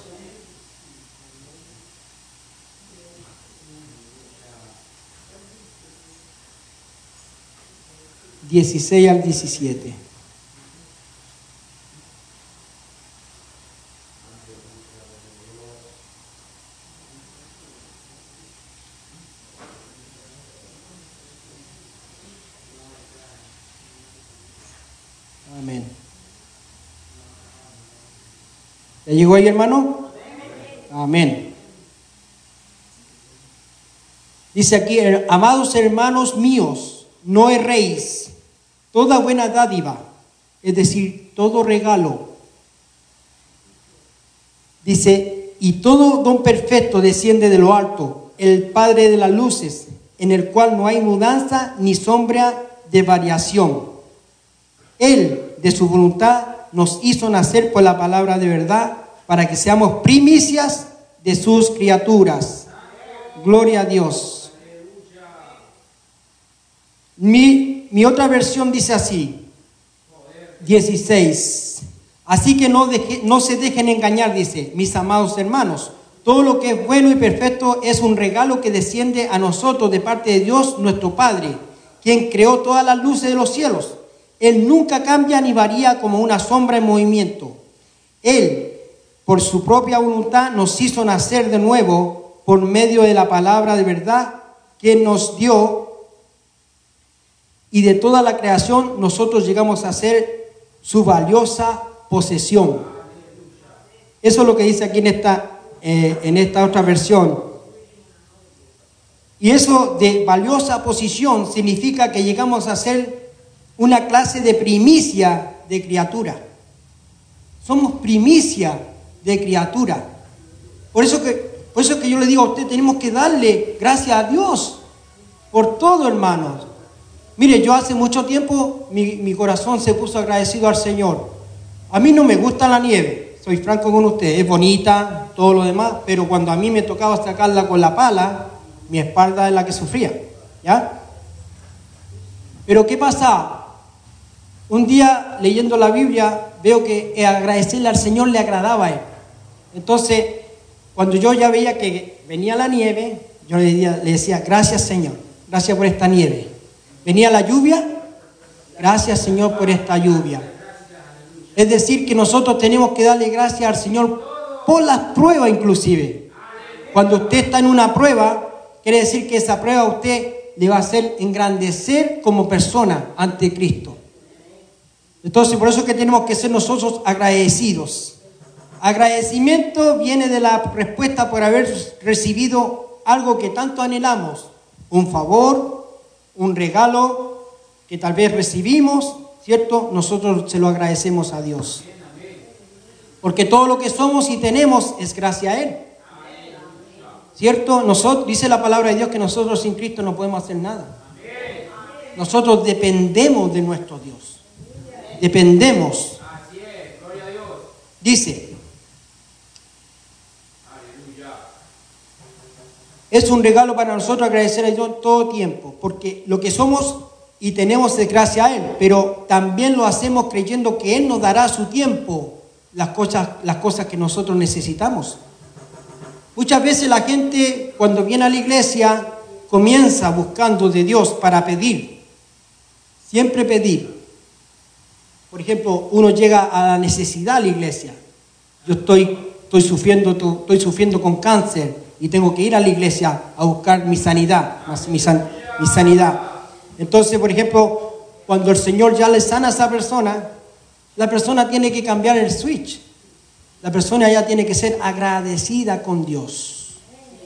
...16 al 17. Amén. ¿Ya llegó ahí, hermano? Amén. Dice aquí: amados hermanos míos, no erréis. Toda buena dádiva, es decir, todo regalo, dice, y todo don perfecto desciende de lo alto, el Padre de las luces, en el cual no hay mudanza ni sombra de variación. Él, de su voluntad, nos hizo nacer por la palabra de verdad, para que seamos primicias de sus criaturas. Gloria a Dios. Mi otra versión dice así, 16. Así que no se dejen engañar, dice, mis amados hermanos. Todo lo que es bueno y perfecto es un regalo que desciende a nosotros de parte de Dios, nuestro Padre, quien creó todas las luces de los cielos. Él nunca cambia ni varía como una sombra en movimiento. Él, por su propia voluntad, nos hizo nacer de nuevo por medio de la palabra de verdad que nos dio, y de toda la creación nosotros llegamos a ser su valiosa posesión. Eso es lo que dice aquí en esta otra versión. Y eso de valiosa posición significa que llegamos a ser una clase de primicia de criatura. Somos primicia de criatura. Por eso que yo le digo a usted, tenemos que darle gracias a Dios por todo, hermanos. Mire, yo hace mucho tiempo mi corazón se puso agradecido al Señor. A mí no me gusta la nieve, soy franco con usted, es bonita, todo lo demás, pero cuando a mí me tocaba sacarla con la pala, mi espalda es la que sufría, ¿ya? Pero ¿qué pasa? Un día leyendo la Biblia veo que agradecerle al Señor le agradaba a Él. Entonces, cuando yo ya veía que venía la nieve, yo le decía, gracias Señor, gracias por esta nieve. Venía la lluvia, gracias Señor por esta lluvia. Es decir, que nosotros tenemos que darle gracias al Señor por las pruebas inclusive. Cuando usted está en una prueba, quiere decir que esa prueba a usted le va a hacer engrandecer como persona ante Cristo. Entonces, por eso es que tenemos que ser nosotros agradecidos. Agradecimiento viene de la respuesta por haber recibido algo que tanto anhelamos, un favor, un regalo que tal vez recibimos, ¿cierto? Nosotros se lo agradecemos a Dios. Porque todo lo que somos y tenemos es gracias a Él. ¿Cierto? Dice la palabra de Dios que nosotros sin Cristo no podemos hacer nada. Nosotros dependemos de nuestro Dios. Dependemos. Dice, es un regalo para nosotros agradecer a Dios todo tiempo, porque lo que somos y tenemos es gracias a Él, pero también lo hacemos creyendo que Él nos dará a su tiempo las cosas que nosotros necesitamos. Muchas veces la gente cuando viene a la iglesia comienza buscando de Dios para pedir, siempre pedir. Por ejemplo, uno llega a la necesidad a la iglesia. Yo estoy sufriendo con cáncer y tengo que ir a la iglesia a buscar mi sanidad, mi sanidad. Entonces, por ejemplo, cuando el Señor ya le sana a esa persona, la persona tiene que cambiar el switch. La persona ya tiene que ser agradecida con Dios.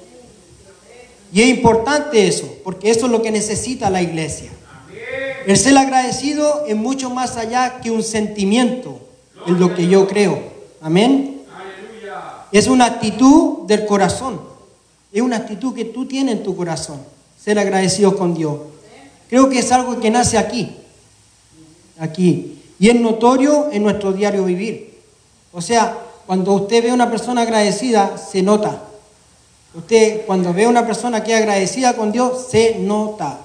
Y es importante eso, porque eso es lo que necesita la iglesia. El ser agradecido es mucho más allá que un sentimiento, es lo que yo creo. Amén. Es una actitud del corazón. Es una actitud que tú tienes en tu corazón. Ser agradecido con Dios. Creo que es algo que nace aquí. Y es notorio en nuestro diario vivir. O sea, cuando usted ve a una persona agradecida, se nota. Usted cuando ve a una persona que es agradecida con Dios, se nota.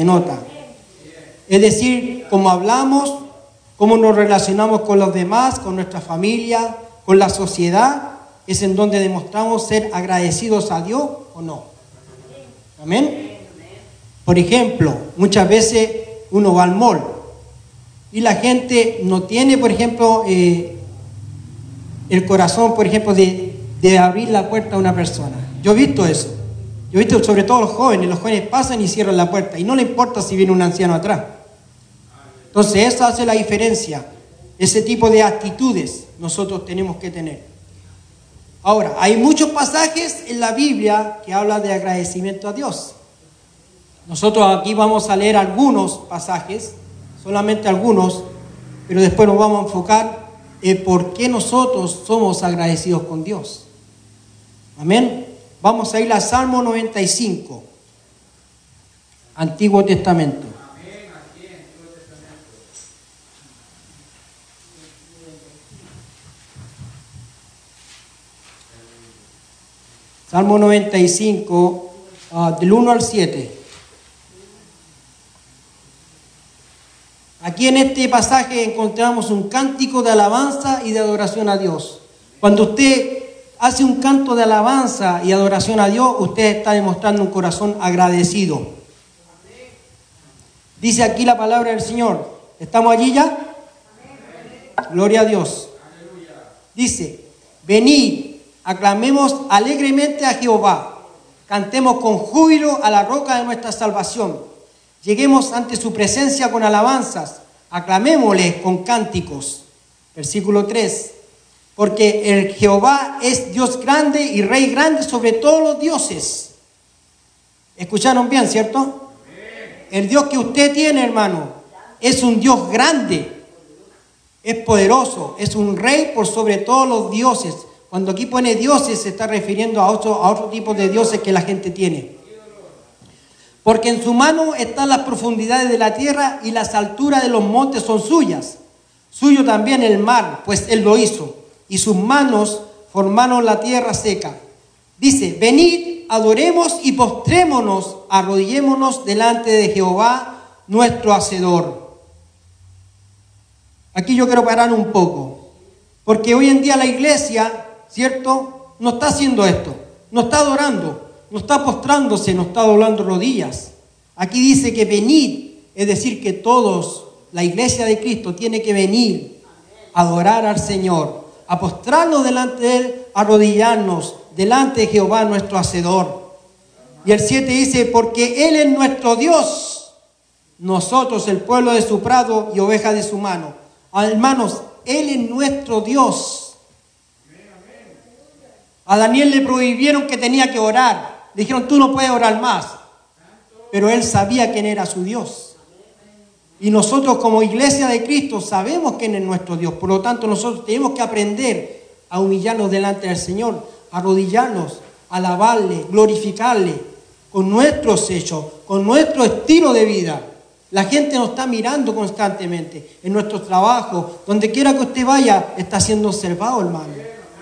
Es decir, cómo hablamos, cómo nos relacionamos con los demás, con nuestra familia, con la sociedad, es en donde demostramos ser agradecidos a Dios o no. Amén. Por ejemplo, muchas veces uno va al mall y la gente no tiene, por ejemplo, el corazón, por ejemplo, de abrir la puerta a una persona. Yo he visto eso. Yo he visto sobre todo los jóvenes pasan y cierran la puerta y no le importa si viene un anciano atrás. Entonces eso hace la diferencia. Ese tipo de actitudes nosotros tenemos que tener. Ahora, hay muchos pasajes en la Biblia que hablan de agradecimiento a Dios. Nosotros aquí vamos a leer algunos pasajes, solamente algunos, pero después nos vamos a enfocar en por qué nosotros somos agradecidos con Dios. Amén. Vamos a ir al Salmo 95, Antiguo Testamento. Salmo 95, del 1 al 7. Aquí en este pasaje encontramos un cántico de alabanza y de adoración a Dios. Cuando usted hace un canto de alabanza y adoración a Dios, usted está demostrando un corazón agradecido. Dice aquí la palabra del Señor. ¿Estamos allí ya? Gloria a Dios. Dice, venid, aclamemos alegremente a Jehová. Cantemos con júbilo a la roca de nuestra salvación. Lleguemos ante su presencia con alabanzas. Aclamémosle con cánticos. Versículo 3. Porque el Jehová es Dios grande y Rey grande sobre todos los dioses. ¿Escucharon bien, cierto? El Dios que usted tiene, hermano, es un Dios grande. Es poderoso. Es un Rey por sobre todos los dioses. Cuando aquí pone dioses, se está refiriendo a otro tipo de dioses que la gente tiene. Porque en su mano están las profundidades de la tierra y las alturas de los montes son suyas. Suyo también el mar, pues él lo hizo. Y sus manos formaron la tierra seca. Dice, venid, adoremos y postrémonos, arrodillémonos delante de Jehová, nuestro Hacedor. Aquí yo quiero parar un poco. Porque hoy en día la iglesia, ¿cierto?, no está haciendo esto. No está adorando. No está postrándose, no está doblando rodillas. Aquí dice que venid, es decir, que todos, la iglesia de Cristo tiene que venir a adorar al Señor, a postrarnos delante de Él, a arrodillarnos delante de Jehová nuestro Hacedor. Y el 7 dice, porque Él es nuestro Dios, nosotros el pueblo de su prado y ovejas de su mano. Hermanos, Él es nuestro Dios. A Daniel le prohibieron que tenía que orar. Dijeron, tú no puedes orar más. Pero él sabía quién era su Dios. Y nosotros como iglesia de Cristo sabemos quién es nuestro Dios. Por lo tanto, nosotros tenemos que aprender a humillarnos delante del Señor, a arrodillarnos, a alabarle, glorificarle con nuestros hechos, con nuestro estilo de vida. La gente nos está mirando constantemente en nuestro trabajo. Donde quiera que usted vaya, está siendo observado, hermano.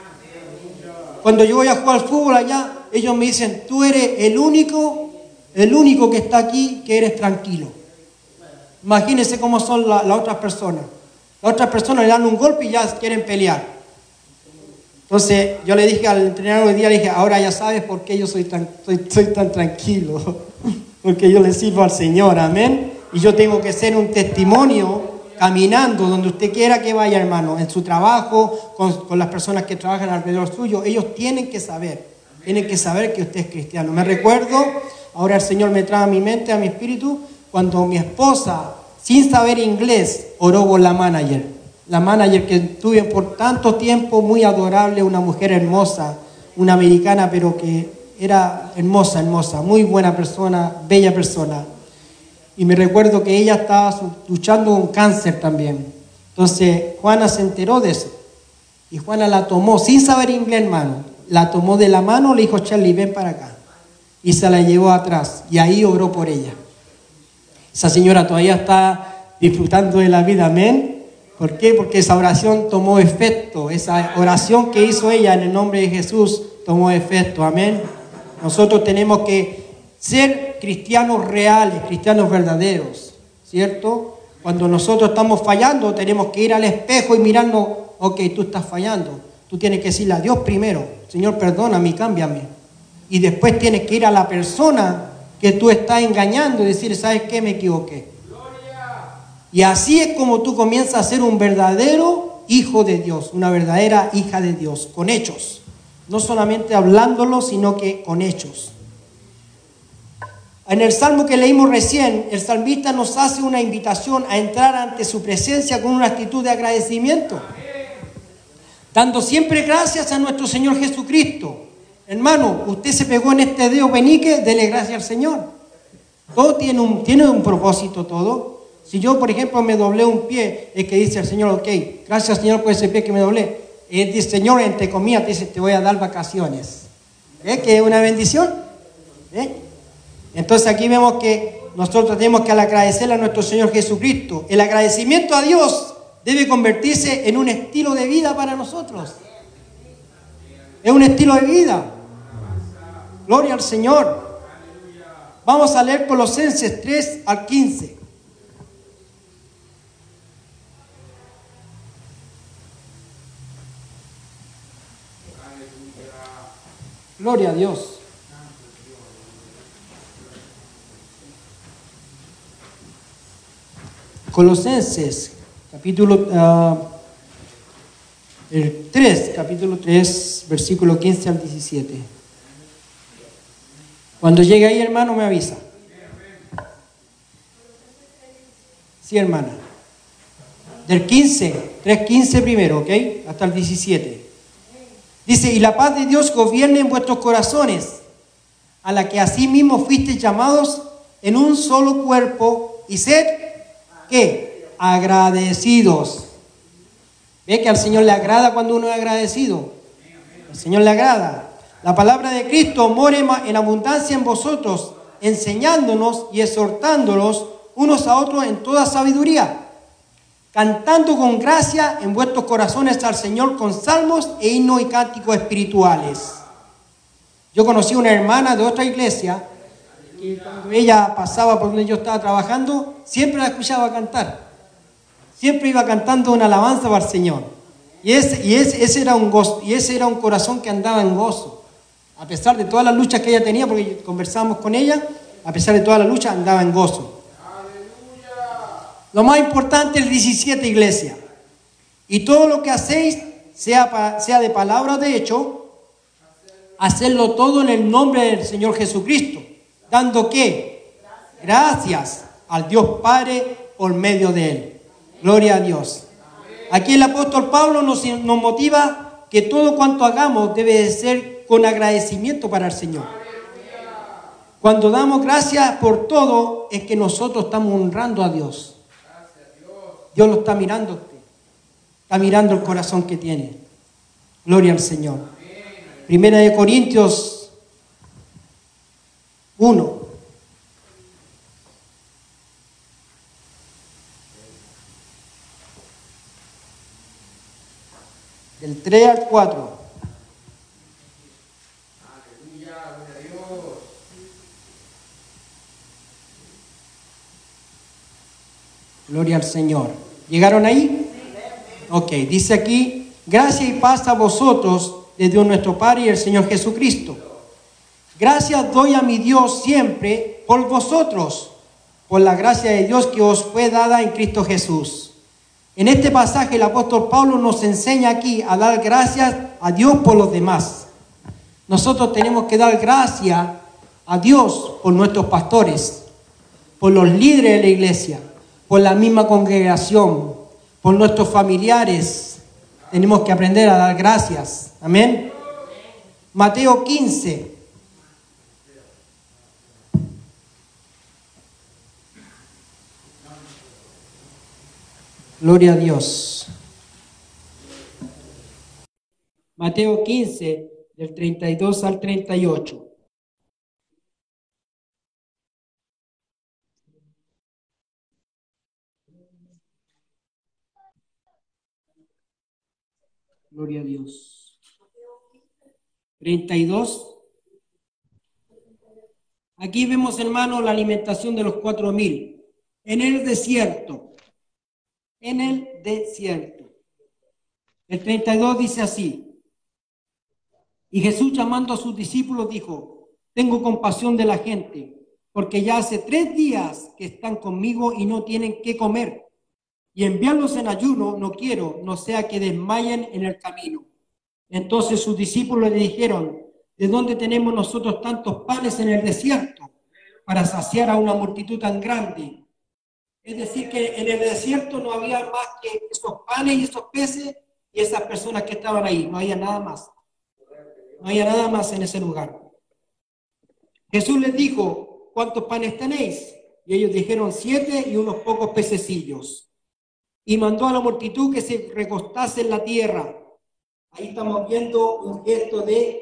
Cuando yo voy a jugar al fútbol allá, ellos me dicen, tú eres el único que está aquí que eres tranquilo. Imagínense cómo son las otras personas. Las otras personas le dan un golpe y ya quieren pelear. Entonces yo le dije al entrenador hoy día, le dije, ahora ya sabes por qué yo soy tan tranquilo. Porque yo le sirvo al Señor, amén. Y yo tengo que ser un testimonio caminando donde usted quiera que vaya, hermano, en su trabajo, con las personas que trabajan alrededor suyo. Ellos tienen que saber que usted es cristiano. Me recuerdo, ahora el Señor me trae a mi mente, a mi espíritu, cuando mi esposa, sin saber inglés, oró por la manager. La manager que tuve por tanto tiempo, muy adorable, una mujer hermosa, una americana, pero que era hermosa, muy buena persona, bella persona. Y me recuerdo que ella estaba luchando con cáncer también. Entonces Juana se enteró de eso. Y Juana la tomó, sin saber inglés, hermano. La tomó de la mano, le dijo, Charlie, ven para acá. Y se la llevó atrás. Y ahí oró por ella. Esa señora todavía está disfrutando de la vida, amén. ¿Por qué? Porque esa oración tomó efecto. Esa oración que hizo ella en el nombre de Jesús tomó efecto, amén. Nosotros tenemos que ser cristianos reales, cristianos verdaderos, ¿cierto? Cuando nosotros estamos fallando, tenemos que ir al espejo y mirarnos, ok, tú estás fallando. Tú tienes que decirle a Dios primero, Señor, perdóname y cámbiame. Y después tienes que ir a la persona que tú estás engañando y decir, ¿sabes qué? Me equivoqué. Y así es como tú comienzas a ser un verdadero hijo de Dios, una verdadera hija de Dios, con hechos. No solamente hablándolo, sino que con hechos. En el salmo que leímos recién, el salmista nos hace una invitación a entrar ante su presencia con una actitud de agradecimiento, dando siempre gracias a nuestro Señor Jesucristo. Hermano, usted se pegó en este dedo penique, dele gracias al Señor. Todo tiene un propósito, todo. Si yo, por ejemplo, me doblé un pie, es que dice el Señor, ok, gracias Señor por ese pie que me doblé. Y dice, Señor, entre comillas, te dice, te voy a dar vacaciones. ¿Ves que es una bendición? Entonces aquí vemos que nosotros tenemos que agradecerle a nuestro Señor Jesucristo. El agradecimiento a Dios debe convertirse en un estilo de vida para nosotros. Es un estilo de vida. Gloria al Señor. Vamos a leer Colosenses 3 al 15. Gloria a Dios. Colosenses, capítulo 3, versículo 15 al 17. Cuando llegue ahí, hermano, me avisa. Sí, hermana. Del 15, 3:15 primero, ¿ok? Hasta el 17. Dice, y la paz de Dios gobierne en vuestros corazones, a la que asimismo fuisteis llamados en un solo cuerpo, y sed, ¿qué? Agradecidos. ¿Ve que al Señor le agrada cuando uno es agradecido? Al Señor le agrada. La palabra de Cristo more en abundancia en vosotros, enseñándonos y exhortándolos unos a otros en toda sabiduría, cantando con gracia en vuestros corazones al Señor con salmos e himnos y cánticos espirituales. Yo conocí una hermana de otra iglesia que cuando ella pasaba por donde yo estaba trabajando, siempre la escuchaba cantar. Siempre iba cantando una alabanza para el Señor. Ese era un gozo, y ese era un corazón que andaba en gozo. A pesar de todas las luchas que ella tenía, porque conversábamos con ella, a pesar de todas las luchas andaba en gozo. Lo más importante es el 17, iglesia. Y todo lo que hacéis, sea de palabra o de hecho, hacerlo todo en el nombre del Señor Jesucristo. ¿Dando qué? Gracias al Dios Padre por medio de Él. Gloria a Dios. Aquí el apóstol Pablo nos motiva que todo cuanto hagamos debe de ser con agradecimiento para el Señor. Cuando damos gracias por todo, es que nosotros estamos honrando a Dios. Dios lo está mirando a usted. Está mirando el corazón que tiene. Gloria al Señor. Primera de Corintios 1. Del 3 al 4. Gloria al Señor. ¿Llegaron ahí? Ok, dice aquí, gracia y paz a vosotros de Dios nuestro Padre y el Señor Jesucristo. Gracias doy a mi Dios siempre por vosotros, por la gracia de Dios que os fue dada en Cristo Jesús. En este pasaje el apóstol Pablo nos enseña aquí a dar gracias a Dios por los demás. Nosotros tenemos que dar gracias a Dios por nuestros pastores, por los líderes de la iglesia, por la misma congregación, por nuestros familiares. Tenemos que aprender a dar gracias. Amén. Mateo 15. Gloria a Dios. Mateo 15, del 32 al 38. Gloria a Dios. 32. Aquí vemos, hermano, la alimentación de los 4,000 en el desierto. En el desierto. El 32 dice así. Y Jesús, llamando a sus discípulos, dijo: tengo compasión de la gente, porque ya hace 3 días que están conmigo y no tienen qué comer. Y enviarlos en ayuno no quiero, no sea que desmayen en el camino. Entonces sus discípulos le dijeron: ¿de dónde tenemos nosotros tantos panes en el desierto para saciar a una multitud tan grande? Es decir, que en el desierto no había más que esos panes y esos peces y esas personas que estaban ahí. No había nada más. No había nada más en ese lugar. Jesús les dijo: ¿cuántos panes tenéis? Y ellos dijeron: 7 y unos pocos pececillos. Y mandó a la multitud que se recostase en la tierra. Ahí estamos viendo un gesto de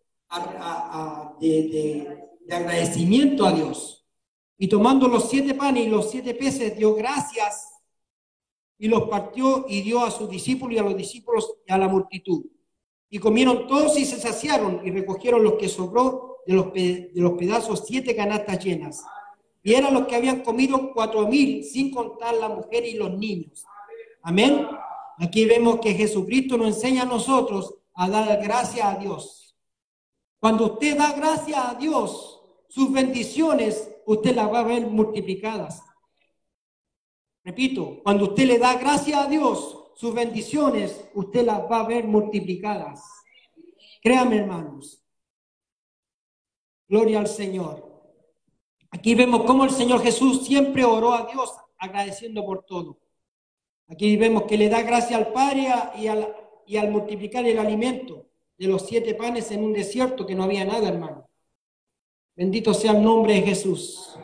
agradecimiento a Dios. Y tomando los 7 panes y los 7 peces, dio gracias y los partió y dio a sus discípulos y a los discípulos y a la multitud. Y comieron todos y se saciaron y recogieron los que sobró de los pedazos 7 canastas llenas. Y eran los que habían comido 4,000, sin contar la mujer y los niños. Amén. Aquí vemos que Jesucristo nos enseña a nosotros a dar gracias a Dios. Cuando usted da gracias a Dios, sus bendiciones usted las va a ver multiplicadas. Repito, cuando usted le da gracias a Dios, sus bendiciones usted las va a ver multiplicadas. Créanme, hermanos. Gloria al Señor. Aquí vemos cómo el Señor Jesús siempre oró a Dios agradeciendo por todo. Aquí vemos que le da gracia al Padre y al multiplicar el alimento de los 7 panes en un desierto que no había nada, hermano. Bendito sea el nombre de Jesús.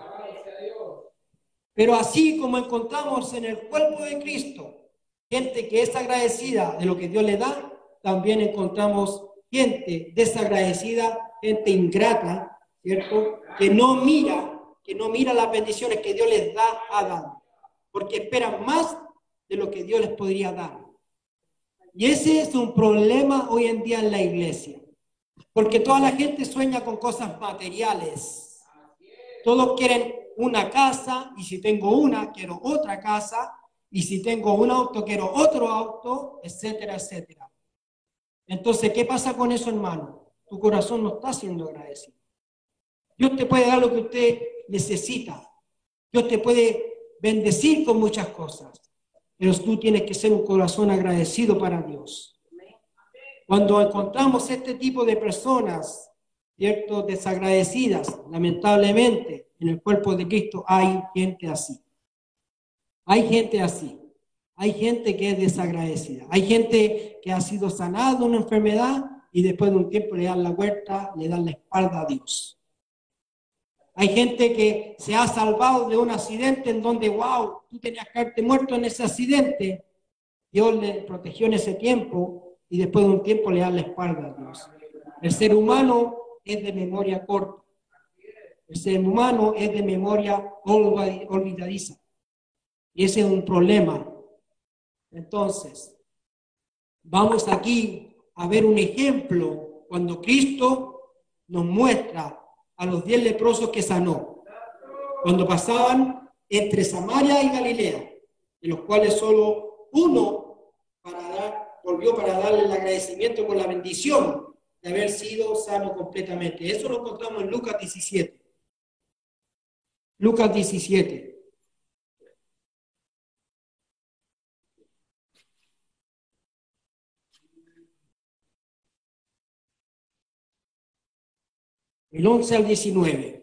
Pero así como encontramos en el cuerpo de Cristo gente que es agradecida de lo que Dios le da, también encontramos gente desagradecida, gente ingrata, ¿cierto? Que no mira las bendiciones que Dios les da a dar, porque esperan más de lo que Dios les podría dar. Y ese es un problema hoy en día en la iglesia, porque toda la gente sueña con cosas materiales. Todos quieren una casa, y si tengo una, quiero otra casa, y si tengo un auto, quiero otro auto, etcétera, etcétera. Entonces, ¿qué pasa con eso, hermano? Tu corazón no está siendo agradecido. Dios te puede dar lo que usted necesita. Dios te puede bendecir con muchas cosas, pero tú tienes que ser un corazón agradecido para Dios. Cuando encontramos este tipo de personas, ¿cierto?, desagradecidas, lamentablemente, en el cuerpo de Cristo hay gente así. Hay gente así. Hay gente que es desagradecida. Hay gente que ha sido sanada de una enfermedad y después de un tiempo le dan la vuelta, le dan la espalda a Dios. Hay gente que se ha salvado de un accidente en donde, wow, tú tenías que haberte muerto en ese accidente. Dios le protegió en ese tiempo y después de un tiempo le dan la espalda a Dios. El ser humano es de memoria corta. El ser humano es de memoria olvidadiza. Y ese es un problema. Entonces, vamos aquí a ver un ejemplo cuando Cristo nos muestra a los 10 leprosos que sanó, cuando pasaban entre Samaria y Galilea, de los cuales solo uno volvió para darle el agradecimiento por la bendición de haber sido sano completamente. Eso lo encontramos en Lucas 17. Lucas 17. El 11 al 19.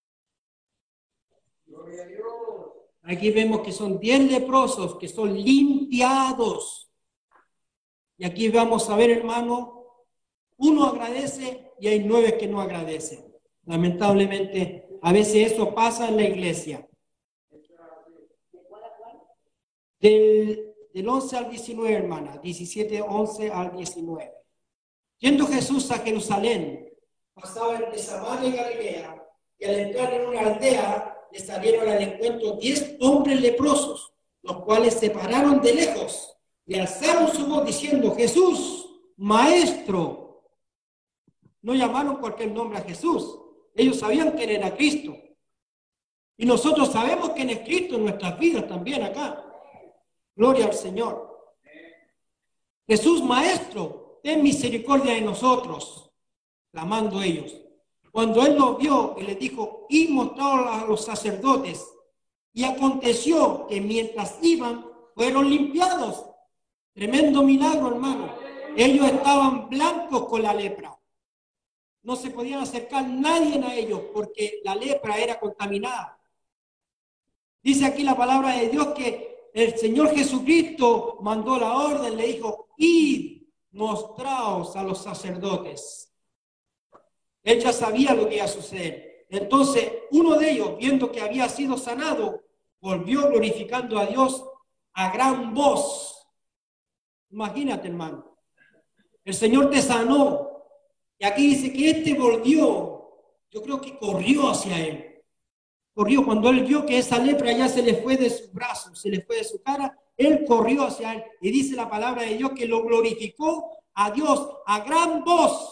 Aquí vemos que son 10 leprosos que son limpiados. Y aquí vamos a ver, hermano, uno agradece y hay 9 que no agradecen. Lamentablemente, a veces eso pasa en la iglesia. Del 11 al 19, hermana, 17, 11 al 19. Yendo Jesús a Jerusalén, pasaba entre Samaria y Galilea, y al entrar en una aldea, le salieron al encuentro 10 hombres leprosos, los cuales se pararon de lejos y alzaron su voz diciendo: Jesús, Maestro. No llamaron cualquier nombre a Jesús. Ellos sabían quién era Cristo. Y nosotros sabemos quién es Cristo en nuestras vidas también acá. Gloria al Señor. Jesús, Maestro, ten misericordia de nosotros, clamando ellos. Cuando él los vio y les dijo: y mostraron a los sacerdotes. Y aconteció que mientras iban, fueron limpiados. Tremendo milagro, hermano. Ellos estaban blancos con la lepra. No se podían acercar nadie a ellos porque la lepra era contaminada. Dice aquí la palabra de Dios que el Señor Jesucristo mandó la orden, le dijo: id, mostraos a los sacerdotes. Él ya sabía lo que iba a suceder. Entonces, uno de ellos, viendo que había sido sanado, volvió glorificando a Dios a gran voz. Imagínate, hermano. El Señor te sanó. Y aquí dice que este volvió. Yo creo que corrió hacia él. Corrió cuando él vio que esa lepra ya se le fue de sus brazos, se le fue de su cara. Él corrió hacia él. Y dice la palabra de Dios que lo glorificó a Dios a gran voz.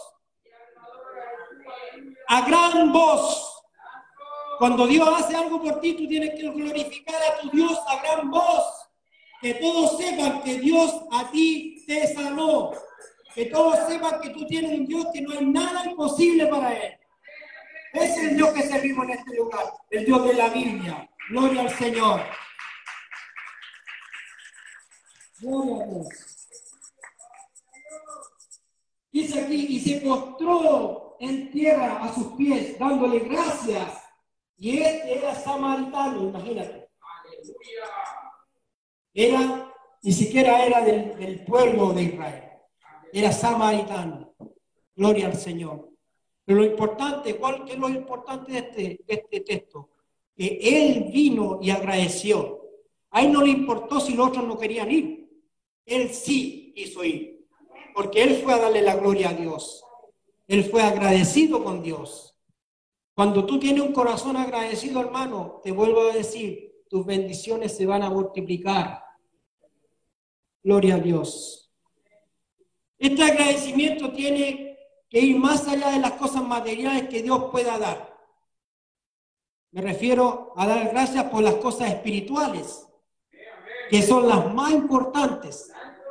A gran voz. Cuando Dios hace algo por ti, tú tienes que glorificar a tu Dios a gran voz. Que todos sepan que Dios a ti te sanó. Que todos sepan que tú tienes un Dios que no hay nada imposible para él. Ese es el Dios que servimos en este lugar. El Dios de la Biblia. Gloria al Señor. Gloria a Dios. Dice aquí, y se postró en tierra a sus pies, dándole gracias. Y este era samaritano, imagínate. Ni siquiera era del pueblo de Israel. Era samaritano. Gloria al Señor. Pero lo importante, ¿qué es lo importante de este texto? Que él vino y agradeció. A él no le importó si los otros no querían ir. Él sí quiso ir. Porque él fue a darle la gloria a Dios. Él fue agradecido con Dios. Cuando tú tienes un corazón agradecido, hermano, te vuelvo a decir, tus bendiciones se van a multiplicar. Gloria a Dios. Este agradecimiento tiene que ir más allá de las cosas materiales que Dios pueda dar. Me refiero a dar gracias por las cosas espirituales, que son las más importantes,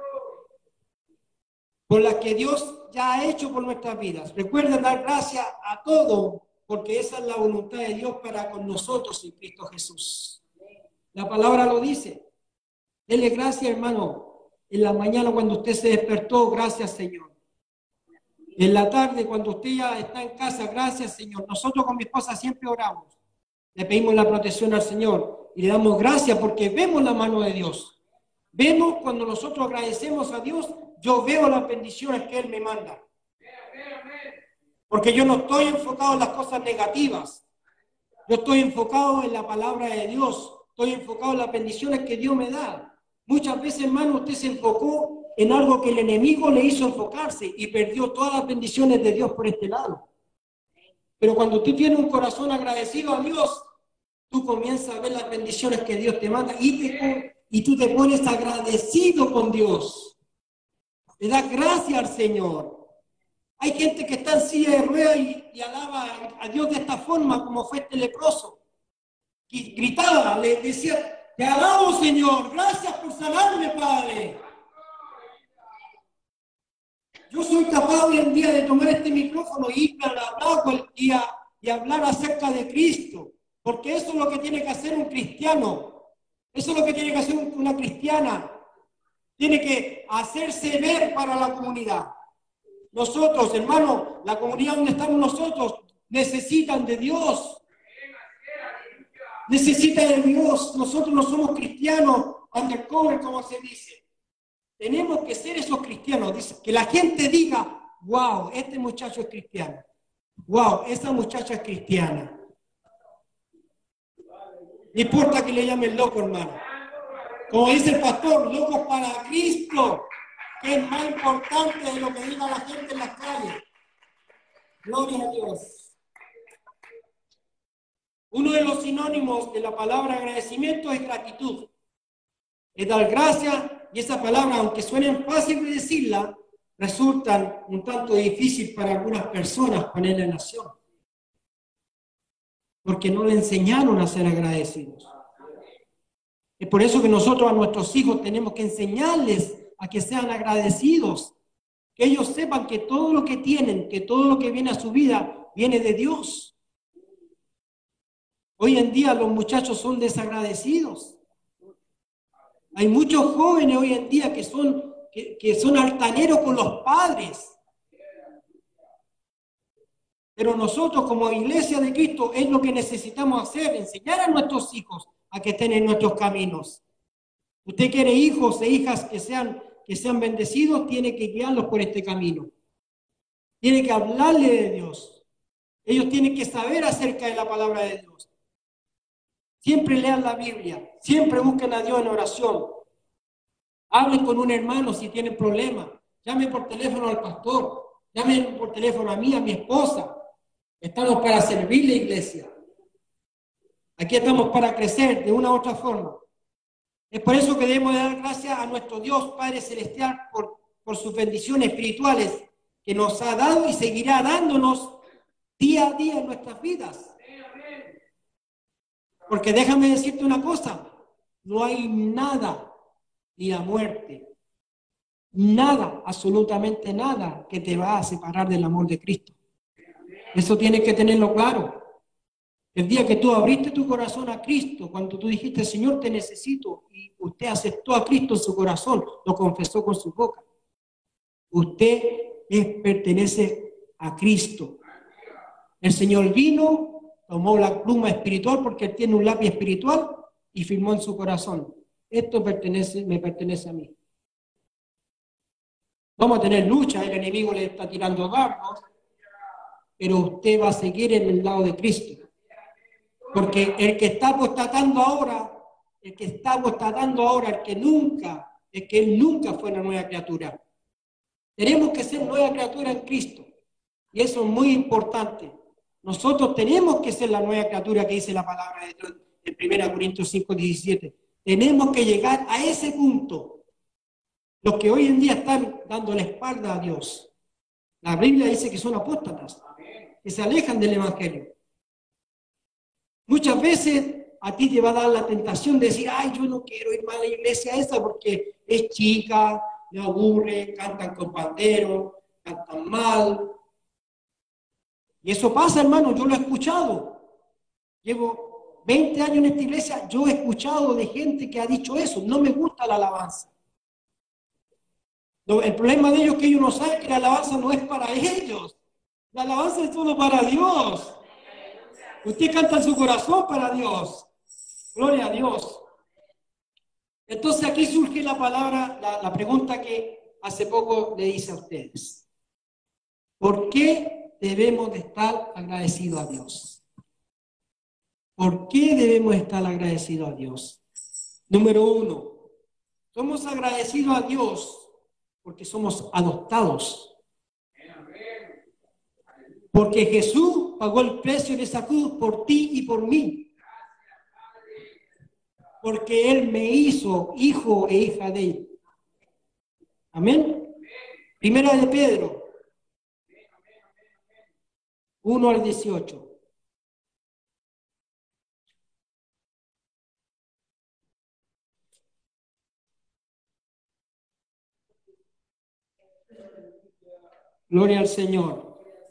por las que Dios ya ha hecho por nuestras vidas. Recuerden dar gracias a todo, porque esa es la voluntad de Dios para con nosotros en Cristo Jesús. La palabra lo dice. Dele gracias, hermano. En la mañana cuando usted se despertó, gracias, Señor. En la tarde, cuando usted ya está en casa, gracias, Señor. Nosotros con mi esposa siempre oramos. Le pedimos la protección al Señor y le damos gracias porque vemos la mano de Dios. Vemos cuando nosotros agradecemos a Dios, yo veo las bendiciones que Él me manda. Porque yo no estoy enfocado en las cosas negativas. Yo estoy enfocado en la palabra de Dios. Estoy enfocado en las bendiciones que Dios me da. Muchas veces, hermano, usted se enfocó en algo que el enemigo le hizo enfocarse y perdió todas las bendiciones de Dios por este lado. Pero cuando tú tienes un corazón agradecido a Dios, tú comienzas a ver las bendiciones que Dios te manda y tú te pones agradecido con Dios. Le das gracias al Señor. Hay gente que está en silla de ruedas y alaba a Dios de esta forma, como fue este leproso. Y gritaba, le decía, te alabo, Señor, gracias por sanarme, Padre. Yo soy capaz hoy en día de tomar este micrófono y ir a la y hablar acerca de Cristo, porque eso es lo que tiene que hacer un cristiano. Eso es lo que tiene que hacer una cristiana. Tiene que hacerse ver para la comunidad. Nosotros, hermano, la comunidad donde estamos nosotros, necesitan de Dios. Necesitan de Dios. Nosotros no somos cristianos undercover, como se dice. Tenemos que ser esos cristianos. Dice, que la gente diga, wow, este muchacho es cristiano. Wow, esa muchacha es cristiana. No importa que le llamen loco, hermano. Como dice el pastor, locos para Cristo, que es más importante de lo que diga la gente en las calles. Gloria a Dios. Uno de los sinónimos de la palabra agradecimiento es gratitud. Es dar gracias, y esa palabra, aunque suene fácil de decirla, resulta un tanto difícil para algunas personas ponerla en acción. Porque no le enseñaron a ser agradecidos. Es por eso que nosotros a nuestros hijos tenemos que enseñarles a que sean agradecidos, que ellos sepan que todo lo que tienen, que todo lo que viene a su vida, viene de Dios. Hoy en día los muchachos son desagradecidos. Hay muchos jóvenes hoy en día que son altaneros con los padres. Pero nosotros como Iglesia de Cristo es lo que necesitamos hacer, enseñar a nuestros hijos a que estén en nuestros caminos. Usted quiere hijos e hijas que sean bendecidos, tiene que guiarlos por este camino. Tiene que hablarle de Dios. Ellos tienen que saber acerca de la palabra de Dios. Siempre lean la Biblia, siempre busquen a Dios en oración. Hablen con un hermano si tienen problemas. Llamen por teléfono al pastor, llamen por teléfono a mí, a mi esposa. Estamos para servir la iglesia. Aquí estamos para crecer de una u otra forma. Es por eso que debemos dar gracias a nuestro Dios Padre Celestial por sus bendiciones espirituales que nos ha dado y seguirá dándonos día a día en nuestras vidas. Porque déjame decirte una cosa, no hay nada, ni la muerte, nada, absolutamente nada que te va a separar del amor de Cristo. Eso tienes que tenerlo claro. El día que tú abriste tu corazón a Cristo, cuando tú dijiste, Señor, te necesito, y usted aceptó a Cristo en su corazón, lo confesó con su boca. Usted pertenece a Cristo. El Señor vino, tomó la pluma espiritual porque Él tiene un lápiz espiritual y firmó en su corazón. Esto me pertenece a mí. Vamos a tener lucha, el enemigo le está tirando dardos, pero usted va a seguir en el lado de Cristo. Porque el que está apostatando ahora, el que Él nunca fue una nueva criatura. Tenemos que ser nueva criatura en Cristo. Y eso es muy importante. Nosotros tenemos que ser la nueva criatura que dice la palabra de Dios en 1 Corintios 5:17. Tenemos que llegar a ese punto. Los que hoy en día están dando la espalda a Dios. La Biblia dice que son apóstatas, que se alejan del Evangelio. Muchas veces a ti te va a dar la tentación de decir, ay, yo no quiero ir más a la iglesia esa porque es chica, me aburre, cantan con pandero, cantan mal. Y eso pasa, hermano, yo lo he escuchado. Llevo 20 años en esta iglesia, yo he escuchado de gente que ha dicho eso, no me gusta la alabanza. El problema de ellos es que ellos no saben que la alabanza no es para ellos. La alabanza es solo para Dios. Usted canta en su corazón para Dios. Gloria a Dios. Entonces aquí surge la palabra, la pregunta que hace poco le hice a ustedes. ¿Por qué debemos de estar agradecidos a Dios? ¿Por qué debemos estar agradecidos a Dios? Número 1, somos agradecidos a Dios porque somos adoptados. Porque Jesús pagó el precio de esa cruz por ti y por mí. Porque Él me hizo hijo e hija de Él. Amén. Primera de Pedro 1:18. Gloria al Señor.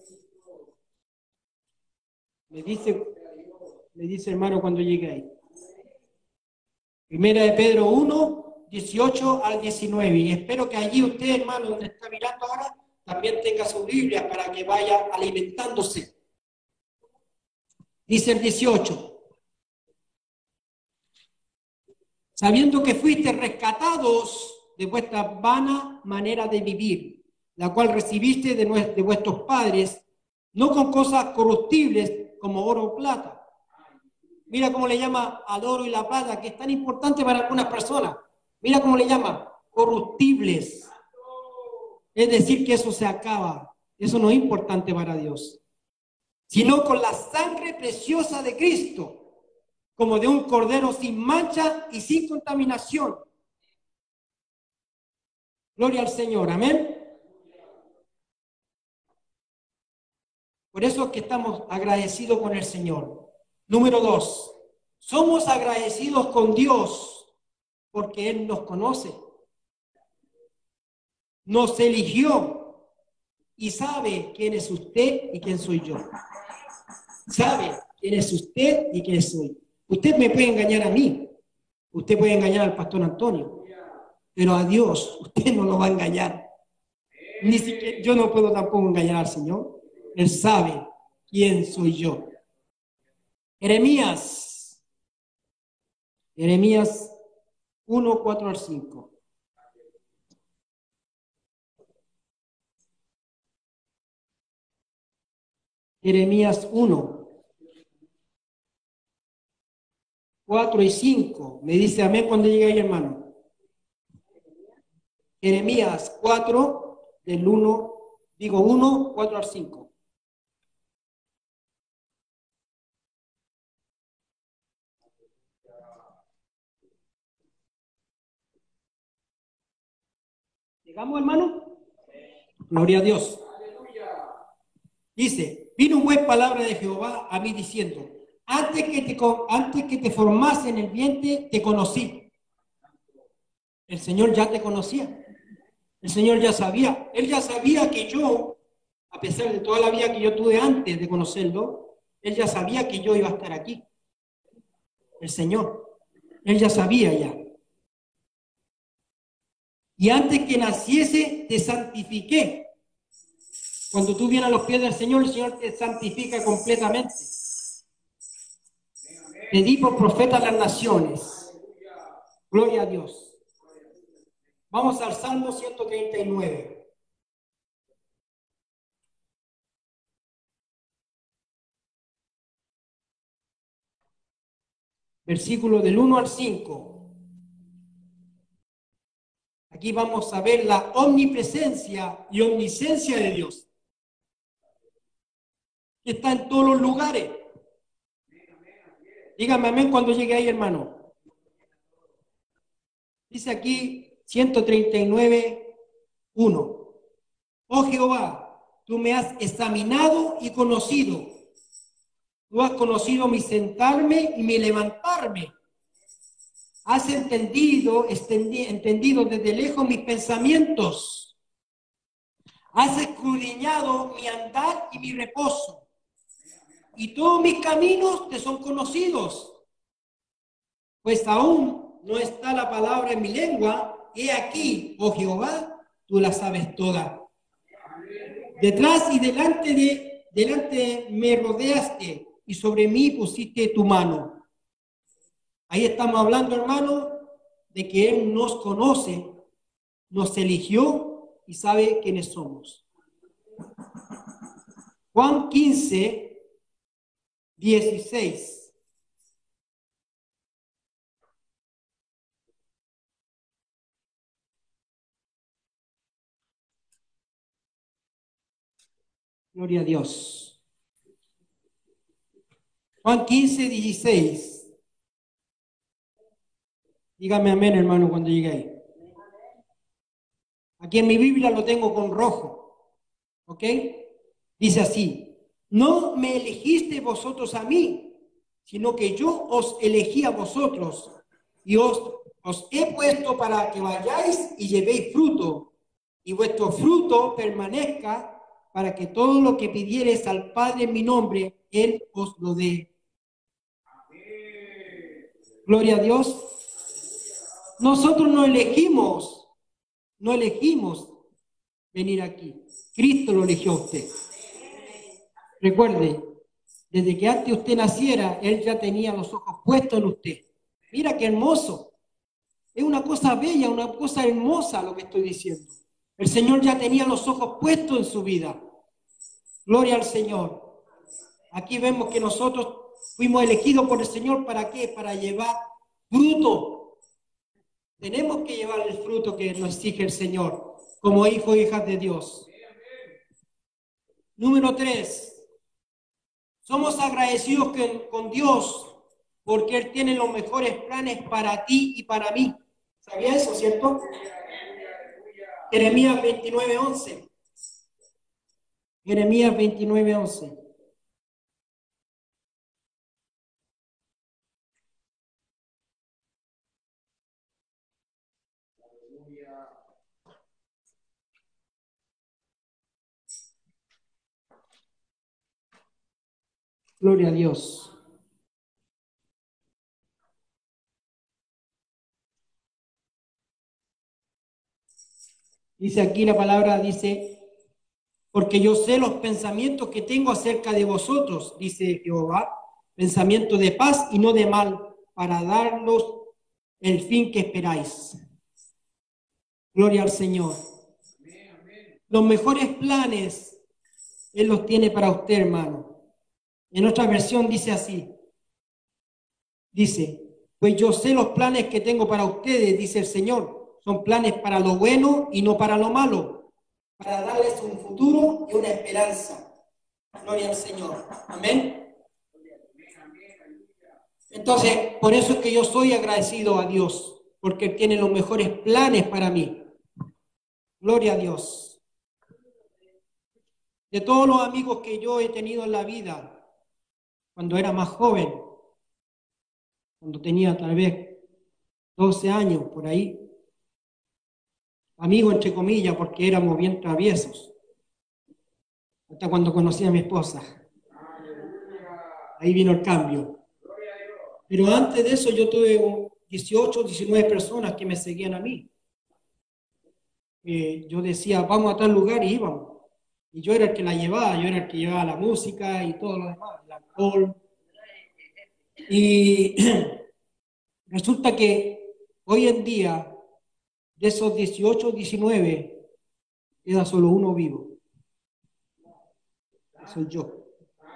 Me dice hermano cuando llegue ahí. Primera de Pedro 1:18-19. Y espero que allí usted, hermano, donde está mirando ahora, también tenga su Biblia para que vaya alimentándose. Dice el 18. Sabiendo que fuiste rescatados de vuestra vana manera de vivir, la cual recibiste de vuestros padres, no con cosas corruptibles como oro o plata. Mira cómo le llama al oro y la plata, que es tan importante para algunas personas. Mira cómo le llama, corruptibles. Es decir, que eso se acaba. Eso no es importante para Dios. Sino con la sangre preciosa de Cristo, como de un cordero sin mancha y sin contaminación. Gloria al Señor, amén. Por eso es que estamos agradecidos con el Señor. Número 2, somos agradecidos con Dios porque Él nos conoce, nos eligió y sabe quién es usted y quién soy yo. Sabe quién es usted y quién soy. Usted me puede engañar a mí, usted puede engañar al pastor Antonio, pero a Dios usted no lo va a engañar. Ni siquiera yo no puedo tampoco engañar al Señor. Él sabe quién soy yo. Jeremías 1:4-5. Jeremías 1:4-5. Me dice amén cuando llegue ahí, hermano. Jeremías 4, del 1:4-5. ¿Llegamos, hermano? Gloria a Dios. Dice, vino una palabra de Jehová a mí diciendo, antes que te formase en el vientre, te conocí. El Señor ya te conocía. El Señor ya sabía. Él ya sabía que yo, a pesar de toda la vida que yo tuve antes de conocerlo, Él ya sabía que yo iba a estar aquí. El Señor. Él ya sabía ya. Y antes que naciese, te santifiqué Cuando tú vienes a los pies del Señor, el Señor te santifica completamente. Te di por profeta a las naciones. Gloria a Dios. Vamos al Salmo 139. Versículo del 1 al 5. Aquí vamos a ver la omnipresencia y omnisciencia de Dios, que está en todos los lugares. Dígame amén cuando llegue ahí, hermano. Dice aquí 139, 1. Oh Jehová, tú me has examinado y conocido. Tú has conocido mi sentarme y mi levantarme. Has entendido desde lejos mis pensamientos. Has escudriñado mi andar y mi reposo. Y todos mis caminos te son conocidos. Pues aún no está la palabra en mi lengua. He aquí, oh Jehová, tú la sabes toda. Detrás y delante me rodeaste y sobre mí pusiste tu mano. Ahí estamos hablando, hermano, de que Él nos conoce, nos eligió y sabe quiénes somos. Juan 15, 16. Gloria a Dios. Juan 15, 16. Dígame amén, hermano, cuando llegue ahí. Aquí en mi Biblia lo tengo con rojo. ¿Ok? Dice así: no me elegisteis vosotros a mí, sino que yo os elegí a vosotros y os he puesto para que vayáis y llevéis fruto, y vuestro fruto permanezca, para que todo lo que pidiereis al Padre en mi nombre, Él os lo dé. Gloria a Dios. Nosotros no elegimos venir aquí. Cristo lo eligió a usted. Recuerde, desde que antes usted naciera, Él ya tenía los ojos puestos en usted. Mira qué hermoso. Es una cosa bella, una cosa hermosa lo que estoy diciendo. El Señor ya tenía los ojos puestos en su vida. Gloria al Señor. Aquí vemos que nosotros fuimos elegidos por el Señor, ¿para qué? Para llevar fruto. Tenemos que llevar el fruto que nos exige el Señor, como hijos e hijas de Dios. Número 3. Somos agradecidos con Dios, porque Él tiene los mejores planes para ti y para mí. ¿Sabía eso, cierto? Jeremías 29:11. Jeremías 29:11. Gloria a Dios. Dice aquí la palabra, dice: porque yo sé los pensamientos que tengo acerca de vosotros, dice Jehová, pensamientos de paz y no de mal, para daros el fin que esperáis. Gloria al Señor. Los mejores planes Él los tiene para usted, hermano. En otra versión dice así. Dice: pues yo sé los planes que tengo para ustedes, dice el Señor. Son planes para lo bueno y no para lo malo, para darles un futuro y una esperanza. Gloria al Señor. Amén. Entonces, por eso es que yo soy agradecido a Dios, porque Él tiene los mejores planes para mí. Gloria a Dios. De todos los amigos que yo he tenido en la vida, cuando era más joven, cuando tenía tal vez 12 años, por ahí, amigos entre comillas, porque éramos bien traviesos, hasta cuando conocí a mi esposa. Ahí vino el cambio. Pero antes de eso yo tuve 18, 19 personas que me seguían a mí. Yo decía, vamos a tal lugar y íbamos. Y yo era el que la llevaba, yo era el que llevaba la música y todo lo demás, el alcohol. Y resulta que hoy en día, de esos 18, 19, queda solo uno vivo. Soy yo.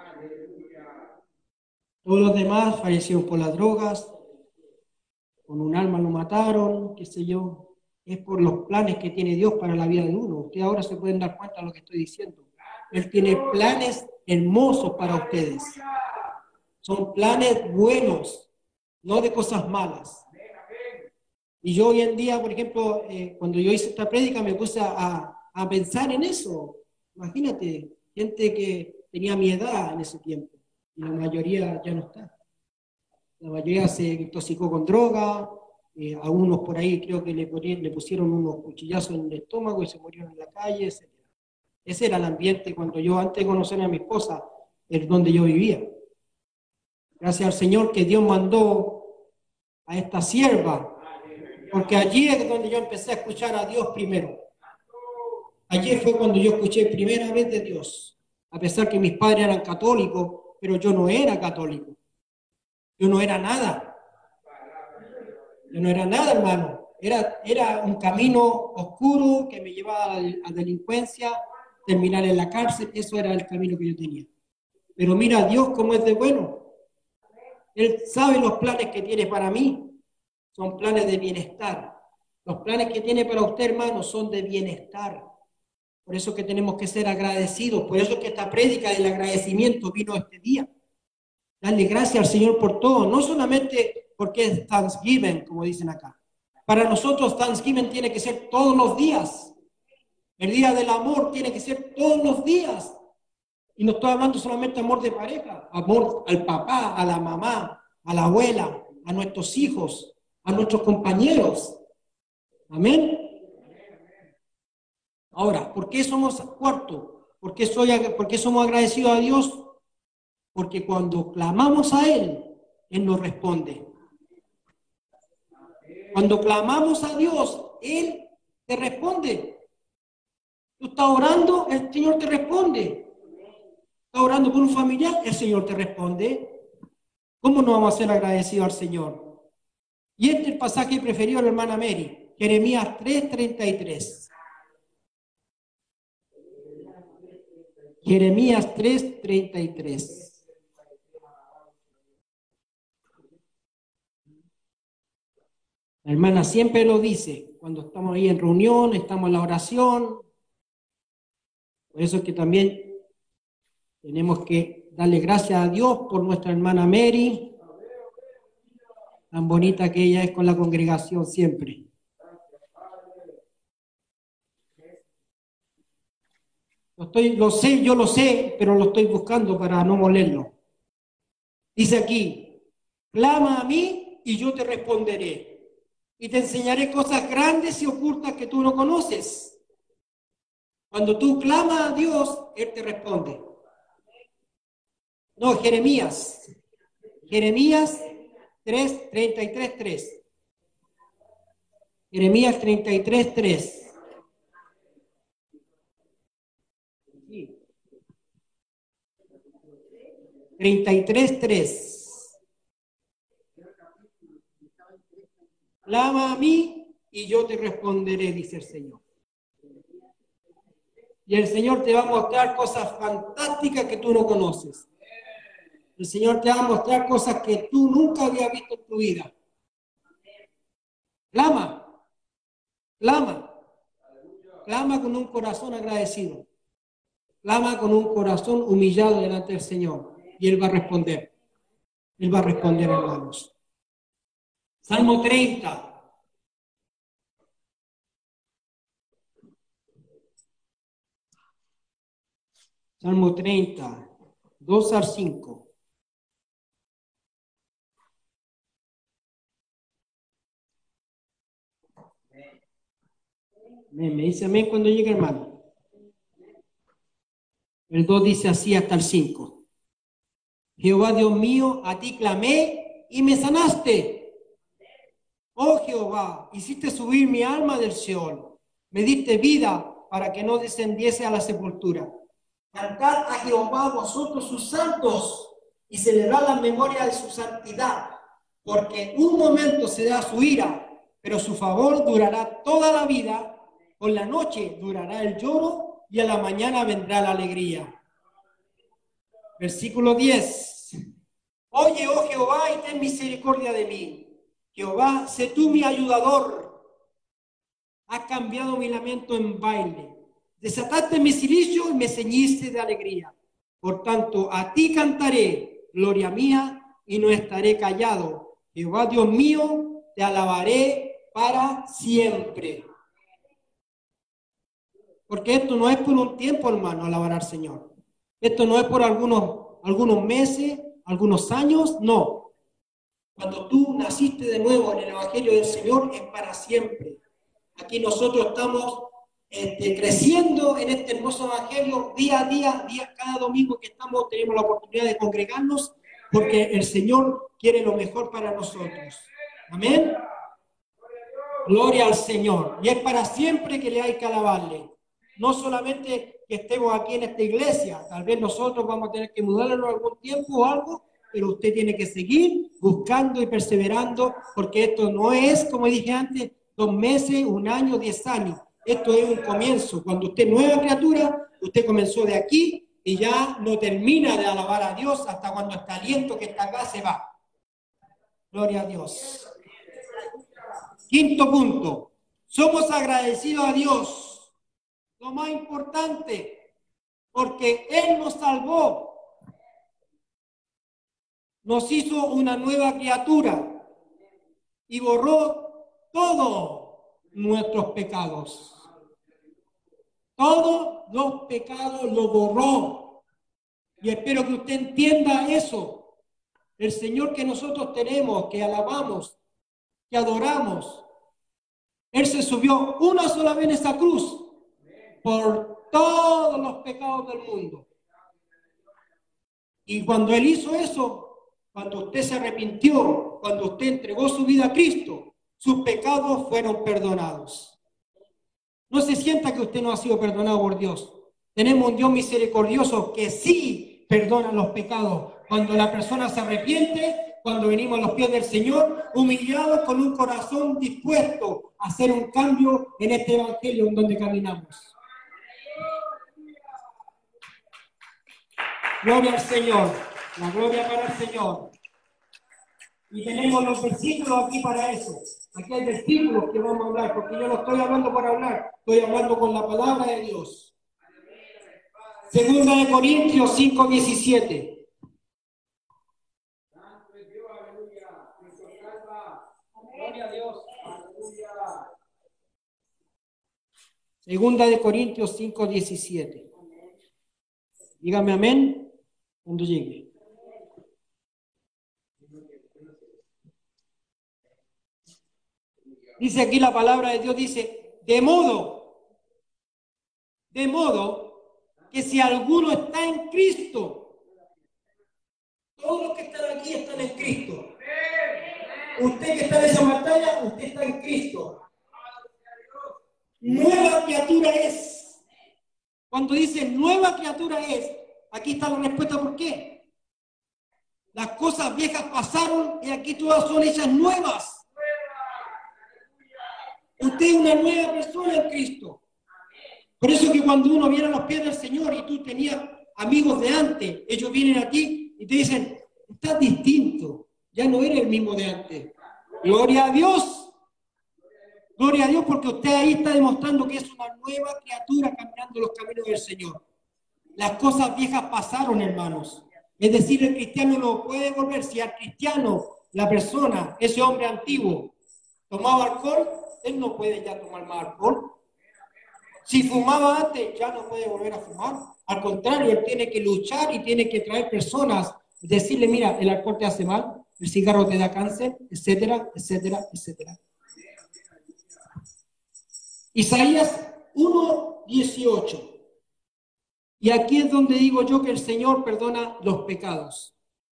Todos los demás fallecieron por las drogas, con un arma lo mataron, qué sé yo. Es por los planes que tiene Dios para la vida de uno. Ustedes ahora se pueden dar cuenta de lo que estoy diciendo. Él tiene planes hermosos para ustedes. Son planes buenos, no de cosas malas. Y yo hoy en día, por ejemplo, cuando yo hice esta prédica, me puse a pensar en eso. Imagínate, gente que tenía mi edad en ese tiempo, y la mayoría ya no está. La mayoría se intoxicó con droga, a unos por ahí creo que le pusieron unos cuchillazos en el estómago y se murieron en la calle, etc. Ese era el ambiente cuando yo, antes de conocer a mi esposa, es donde yo vivía. Gracias al Señor que Dios mandó a esta sierva, porque allí es donde yo empecé a escuchar a Dios primero. Allí fue cuando yo escuché primera vez de Dios, a pesar que mis padres eran católicos, pero yo no era católico. Yo no era nada. Yo no era nada, hermano. Era un camino oscuro que me llevaba a delincuencia, terminar en la cárcel. Eso era el camino que yo tenía. Pero mira, Dios cómo es de bueno. Él sabe los planes que tiene para mí. Son planes de bienestar. Los planes que tiene para usted, hermano, son de bienestar. Por eso que tenemos que ser agradecidos. Por eso que esta prédica del agradecimiento vino este día. Darle gracias al Señor por todo. No solamente porque es Thanksgiving, como dicen acá. Para nosotros Thanksgiving tiene que ser todos los días. El día del amor tiene que ser todos los días. Y no estoy hablando solamente de amor de pareja. Amor al papá, a la mamá, a la abuela, a nuestros hijos, a nuestros compañeros. Amén. Ahora, ¿por qué somos cuarto? ¿Por qué somos agradecidos a Dios? Porque cuando clamamos a Él, Él nos responde. Cuando clamamos a Dios, Él te responde. Tú estás orando, el Señor te responde. Estás orando por un familiar, el Señor te responde. ¿Cómo no vamos a ser agradecidos al Señor? Y este es el pasaje preferido de la hermana Mary, Jeremías 3:33. Jeremías 3:33. La hermana siempre lo dice, cuando estamos ahí en reunión, estamos en la oración. Por eso es que también tenemos que darle gracias a Dios por nuestra hermana Mary, tan bonita que ella es con la congregación siempre. Yo lo sé, pero lo estoy buscando para no molerlo. Dice aquí, clama a mí y yo te responderé. Y te enseñaré cosas grandes y ocultas que tú no conoces. Cuando tú clamas a Dios, Él te responde. No, Jeremías 33:3. Jeremías 33:3. Sí. 33:3. Clama a mí y yo te responderé, dice el Señor. Y el Señor te va a mostrar cosas fantásticas que tú no conoces. El Señor te va a mostrar cosas que tú nunca habías visto en tu vida. Clama, clama, clama con un corazón agradecido. Clama con un corazón humillado delante del Señor. Y Él va a responder. Él va a responder, hermanos. Salmo 30. Salmo 30, 2 al 5. Me dice amén cuando llegue, hermano. El 2 dice así hasta el 5. Jehová Dios mío, a ti clamé y me sanaste. Oh Jehová, hiciste subir mi alma del Seol. Me diste vida para que no descendiese a la sepultura. Cantad a Jehová vosotros sus santos y celebrad la memoria de su santidad, porque un momento será su ira, pero su favor durará toda la vida. Por la noche durará el lloro y a la mañana vendrá la alegría. Versículo 10. Oye, oh Jehová, y ten misericordia de mí. Jehová, sé tú mi ayudador. Has cambiado mi lamento en baile. Desataste mi cilicio y me ceñiste de alegría. Por tanto, a ti cantaré, gloria mía, y no estaré callado. Jehová, Dios mío, te alabaré para siempre. Porque esto no es por un tiempo, hermano, alabar al Señor. Esto no es por algunos meses, algunos años, no. Cuando tú naciste de nuevo en el Evangelio del Señor, es para siempre. Aquí nosotros estamos creciendo en este hermoso Evangelio día a día, cada domingo que estamos, tenemos la oportunidad de congregarnos, porque el Señor quiere lo mejor para nosotros. Amén. Gloria al Señor. Y es para siempre que le hay que alabarle. No solamente que estemos aquí en esta iglesia, tal vez nosotros vamos a tener que mudarnos algún tiempo o algo, pero usted tiene que seguir buscando y perseverando, porque esto no es, como dije antes, 2 meses, 1 año, 10 años. Esto es un comienzo. Cuando usted es nueva criatura, usted comenzó de aquí y ya no termina de alabar a Dios hasta cuando este aliento que está acá se va. Gloria a Dios. Quinto punto. Somos agradecidos a Dios. Lo más importante, porque Él nos salvó. Nos hizo una nueva criatura y borró todos nuestros pecados. Todos los pecados los borró. Y espero que usted entienda eso. El Señor que nosotros tenemos, que alabamos, que adoramos, Él se subió una sola vez en esa cruz por todos los pecados del mundo. Y cuando Él hizo eso, cuando usted se arrepintió, cuando usted entregó su vida a Cristo, sus pecados fueron perdonados. No se sienta que usted no ha sido perdonado por Dios. Tenemos un Dios misericordioso que sí perdona los pecados. Cuando la persona se arrepiente, cuando venimos a los pies del Señor, humillados con un corazón dispuesto a hacer un cambio en este evangelio en donde caminamos. Gloria al Señor, la gloria para el Señor. Y tenemos los versículos aquí para eso. Aquí hay versículos que vamos a hablar, porque yo no estoy hablando por hablar, estoy hablando con la palabra de Dios. Segunda de Corintios 5:17. Gloria a Dios. Segunda de Corintios 5:17. Dígame amén cuando llegue. Dice aquí la palabra de Dios, dice, de modo que si alguno está en Cristo, todos los que están aquí están en Cristo. Usted que está en esa batalla, usted está en Cristo. Nueva criatura es. Cuando dice nueva criatura es, aquí está la respuesta por qué. Las cosas viejas pasaron y aquí todas son hechas nuevas. Usted es una nueva persona en Cristo. Por eso que cuando uno viene a los pies del Señor y tú tenías amigos de antes, ellos vienen a ti y te dicen, estás distinto, ya no eres el mismo de antes. Gloria a Dios. Gloria a Dios, porque usted ahí está demostrando que es una nueva criatura caminando los caminos del Señor. Las cosas viejas pasaron, hermanos. Es decir, el cristiano no puede volver. Si al cristiano, la persona, ese hombre antiguo, tomaba alcohol, él no puede ya tomar más alcohol. Si fumaba antes, ya no puede volver a fumar. Al contrario, él tiene que luchar y tiene que traer personas, decirle, mira, el alcohol te hace mal, el cigarro te da cáncer, etcétera, etcétera, etcétera. Isaías 1:18. Y aquí es donde digo yo que el Señor perdona los pecados.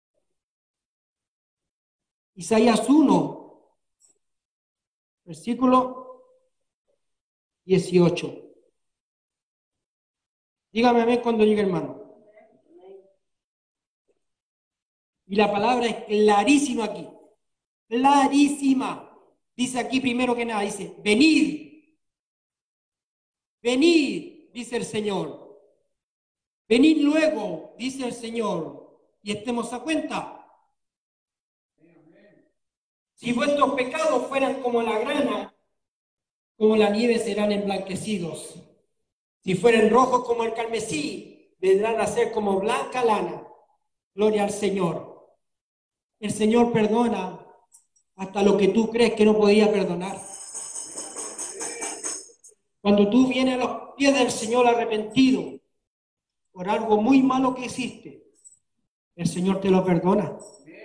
Isaías 1, versículo 18. Dígame amén cuando llegue, hermano. Y la palabra es clarísima aquí. Clarísima. Dice aquí primero que nada, dice, venid. Venid, dice el Señor. Venid luego, dice el Señor, y estemos a cuenta. Si vuestros pecados fueran como la grana, como la nieve serán emblanquecidos. Si fueran rojos como el carmesí, vendrán a ser como blanca lana. Gloria al Señor. El Señor perdona hasta lo que tú crees que no podía perdonar. Cuando tú vienes a los pies del Señor arrepentido por algo muy malo que hiciste, el Señor te lo perdona.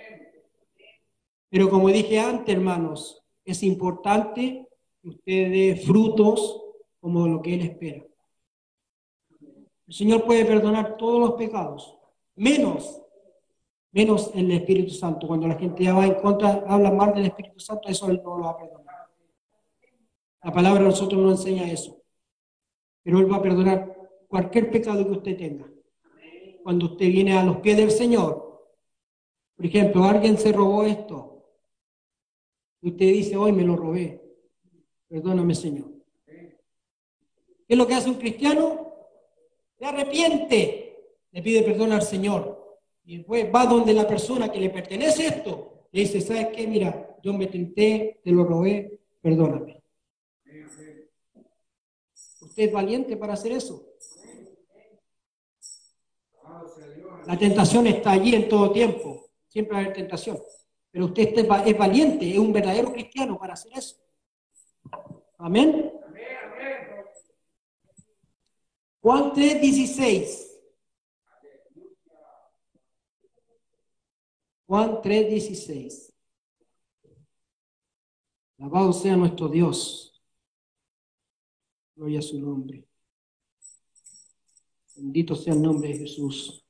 Pero como dije antes, hermanos, es importante que usted dé frutos como lo que Él espera. El Señor puede perdonar todos los pecados, menos el Espíritu Santo. Cuando la gente ya va en contra, habla mal del Espíritu Santo, eso Él no lo va a perdonar. La palabra de nosotros nos enseña eso. Pero Él va a perdonar cualquier pecado que usted tenga. Cuando usted viene a los pies del Señor, por ejemplo, alguien se robó esto, y usted dice, hoy me lo robé, perdóname, Señor. ¿Qué es lo que hace un cristiano? Se arrepiente, le pide perdón al Señor. Y después va donde la persona que le pertenece esto, le dice, ¿sabes qué? Mira, yo me tenté, te lo robé, perdóname. ¿Usted es valiente para hacer eso? La tentación está allí en todo tiempo, siempre va a haber tentación. Pero usted es valiente, es un verdadero cristiano para hacer eso. Amén. Juan 3:16. Juan 3:16. Alabado sea nuestro Dios. Gloria a su nombre. Bendito sea el nombre de Jesús.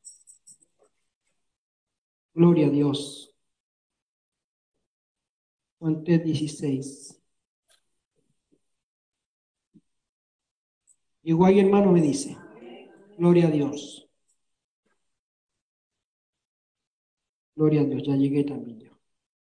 Gloria a Dios. Juan 3:16. Igual hermano me dice, gloria a Dios. Gloria a Dios, ya llegué también yo.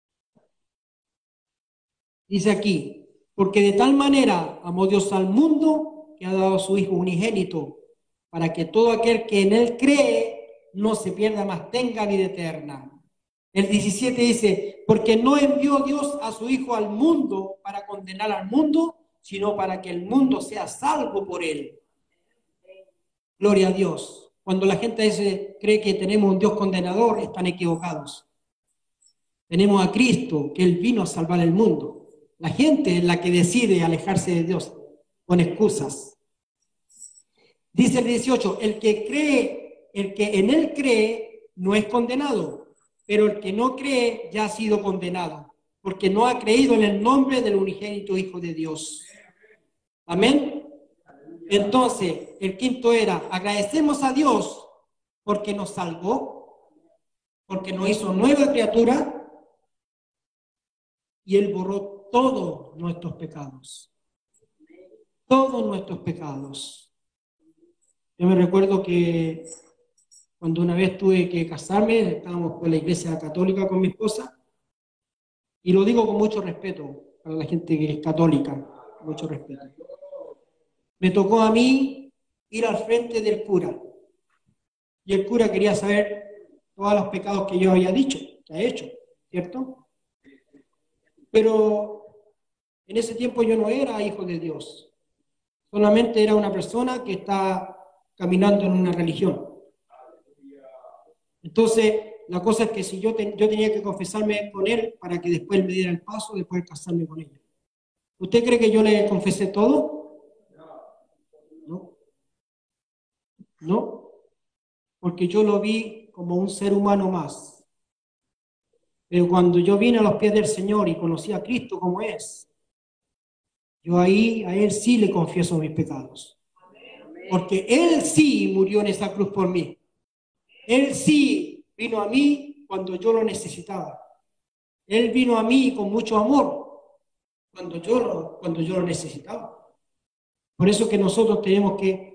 Dice aquí, porque de tal manera amó Dios al mundo que ha dado a su Hijo unigénito, para que todo aquel que en Él cree no se pierda, mas tenga vida eterna. El 17 dice, porque no envió Dios a su Hijo al mundo para condenar al mundo, sino para que el mundo sea salvo por Él. Gloria a Dios. Cuando la gente cree que tenemos un Dios condenador, están equivocados. Tenemos a Cristo, que Él vino a salvar el mundo. La gente es la que decide alejarse de Dios con excusas. Dice el 18, el que en Él cree, no es condenado, pero el que no cree ya ha sido condenado, porque no ha creído en el nombre del unigénito Hijo de Dios. Amén. Entonces, el quinto era, agradecemos a Dios porque nos salvó, porque nos hizo nueva criatura y Él borró todos nuestros pecados. Todos nuestros pecados. Yo me recuerdo que cuando una vez tuve que casarme, estábamos con la iglesia católica con mi esposa, y lo digo con mucho respeto para la gente que es católica, mucho respeto. Me tocó a mí ir al frente del cura, y el cura quería saber todos los pecados que yo había dicho, que he hecho, ¿cierto? Pero en ese tiempo yo no era hijo de Dios, solamente era una persona que está caminando en una religión. Entonces, la cosa es que si yo tenía que confesarme con él para que después él me diera el paso de poder casarme con ella. ¿Usted cree que yo le confesé todo? No. No. Porque yo lo vi como un ser humano más. Pero cuando yo vine a los pies del Señor y conocí a Cristo como es, yo ahí a Él sí le confieso mis pecados. Porque Él sí murió en esa cruz por mí. Él sí vino a mí cuando yo lo necesitaba. Él vino a mí con mucho amor cuando yo lo necesitaba. Por eso que nosotros tenemos que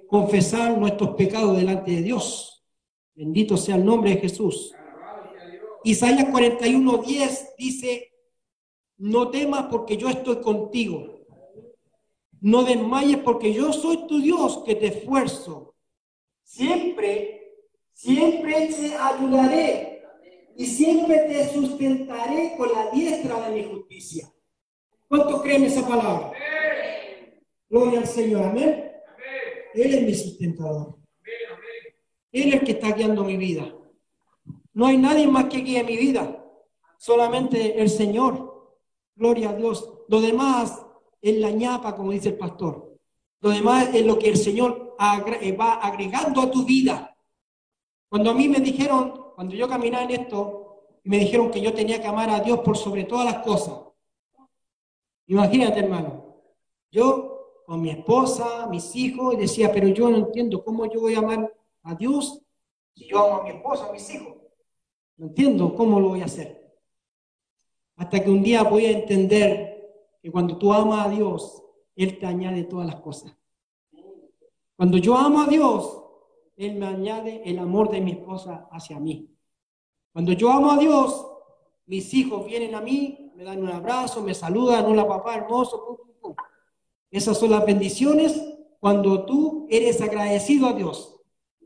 confesar nuestros pecados delante de Dios. Bendito sea el nombre de Jesús. Isaías 41:10 dice, no temas porque yo estoy contigo. No desmayes porque yo soy tu Dios que te esfuerzo. Siempre te ayudaré y siempre te sustentaré con la diestra de mi justicia. ¿Cuántos creen esa palabra? Gloria al Señor, amén. Él es mi sustentador. Él es el que está guiando mi vida. No hay nadie más que guíe mi vida. Solamente el Señor. Gloria a Dios. Lo demás es la ñapa, como dice el pastor. Lo demás es lo que el Señor va agregando a tu vida. Cuando a mí me dijeron, cuando yo caminaba en esto, me dijeron que yo tenía que amar a Dios por sobre todas las cosas. Imagínate, hermano. Yo con mi esposa, mis hijos, y decía, pero yo no entiendo cómo yo voy a amar a Dios si yo amo a mi esposa, a mis hijos. No entiendo cómo lo voy a hacer. Hasta que un día voy a entender que cuando tú amas a Dios, Él te añade todas las cosas. Cuando yo amo a Dios, Él me añade el amor de mi esposa hacia mí. Cuando yo amo a Dios, mis hijos vienen a mí, me dan un abrazo, me saludan, hola papá hermoso, pum, pum, pum. Esas son las bendiciones cuando tú eres agradecido a Dios.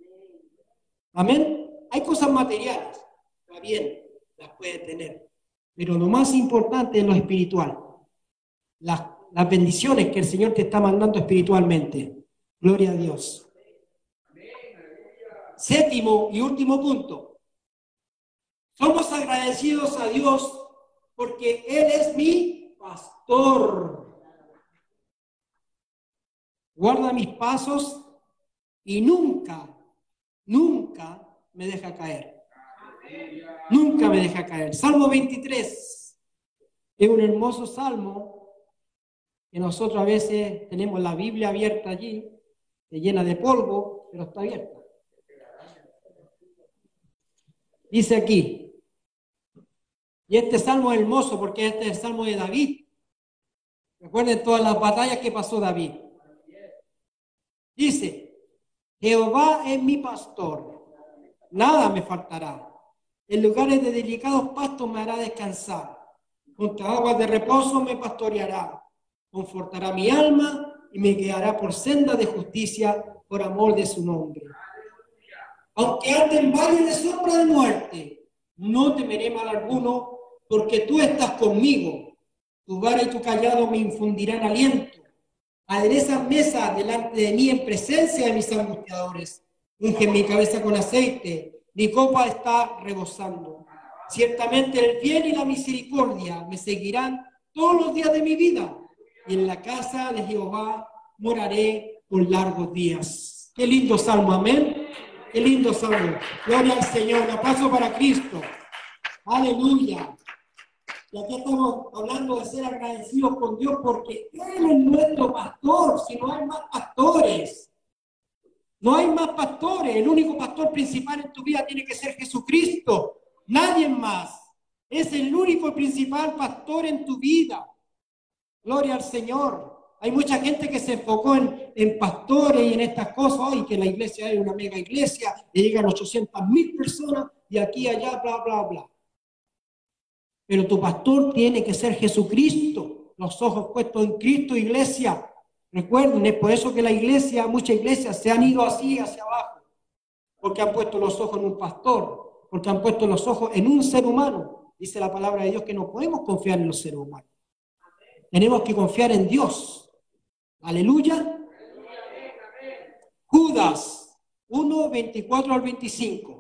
Amén. Hay cosas materiales, está bien, las puedes tener, pero lo más importante es lo espiritual. Las bendiciones que el Señor te está mandando espiritualmente. Gloria a Dios. Séptimo y último punto. Somos agradecidos a Dios porque Él es mi pastor. Guarda mis pasos y nunca me deja caer. Nunca me deja caer. Salmo 23 es un hermoso salmo que nosotros a veces tenemos la Biblia abierta allí, llena de polvo, pero está abierta. Dice aquí, y este salmo es hermoso porque este es el salmo de David. Recuerden todas las batallas que pasó David. Dice, Jehová es mi pastor, nada me faltará. En lugares de delicados pastos me hará descansar. Junto a aguas de reposo me pastoreará. Confortará mi alma y me guiará por senda de justicia por amor de su nombre. Aunque ande en valle de sombra de muerte, no temeré mal alguno, porque tú estás conmigo. Tu vara y tu callado me infundirán aliento. Aderezas mesa delante de mí en presencia de mis angustiadores. Unge mi cabeza con aceite, mi copa está rebosando. Ciertamente el bien y la misericordia me seguirán todos los días de mi vida, y en la casa de Jehová moraré por largos días. Qué lindo salmo, amén. Qué lindo salmo. Gloria al Señor. Un aplauso para Cristo. Aleluya. Y aquí estamos hablando de ser agradecidos con Dios porque Él es nuestro pastor. Si no hay más pastores. No hay más pastores. El único pastor principal en tu vida tiene que ser Jesucristo. Nadie más. Es el único y principal pastor en tu vida. Gloria al Señor. Hay mucha gente que se enfocó en pastores y en estas cosas. Hoy que la iglesia es una mega iglesia y llegan 800,000 personas y aquí, allá, bla, bla, bla. Pero tu pastor tiene que ser Jesucristo. Los ojos puestos en Cristo, iglesia. Recuerden, es por eso que la iglesia, muchas iglesias se han ido así hacia abajo. Porque han puesto los ojos en un pastor. Porque han puesto los ojos en un ser humano. Dice la palabra de Dios que no podemos confiar en los seres humanos. Tenemos que confiar en Dios. Aleluya. Judas 1, 24 al 25.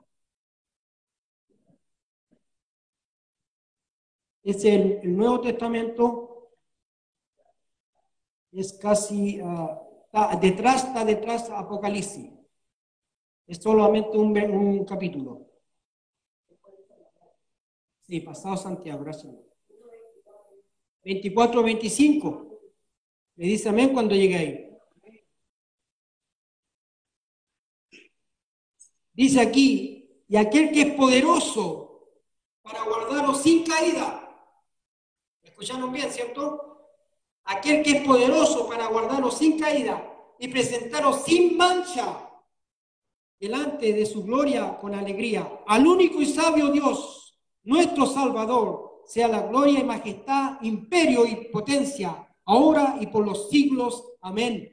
Es el Nuevo Testamento. Es casi, está detrás Apocalipsis. Es solamente un capítulo. Sí, pasado Santiago, gracias. 24, 25. Me dice amén cuando llegue ahí. Dice aquí, y aquel que es poderoso para guardaros sin caída. ¿Escucharon bien, cierto? Aquel que es poderoso para guardaros sin caída y presentaros sin mancha delante de su gloria con alegría. Al único y sabio Dios, nuestro Salvador, sea la gloria y majestad, imperio y potencia, ahora y por los siglos. Amén.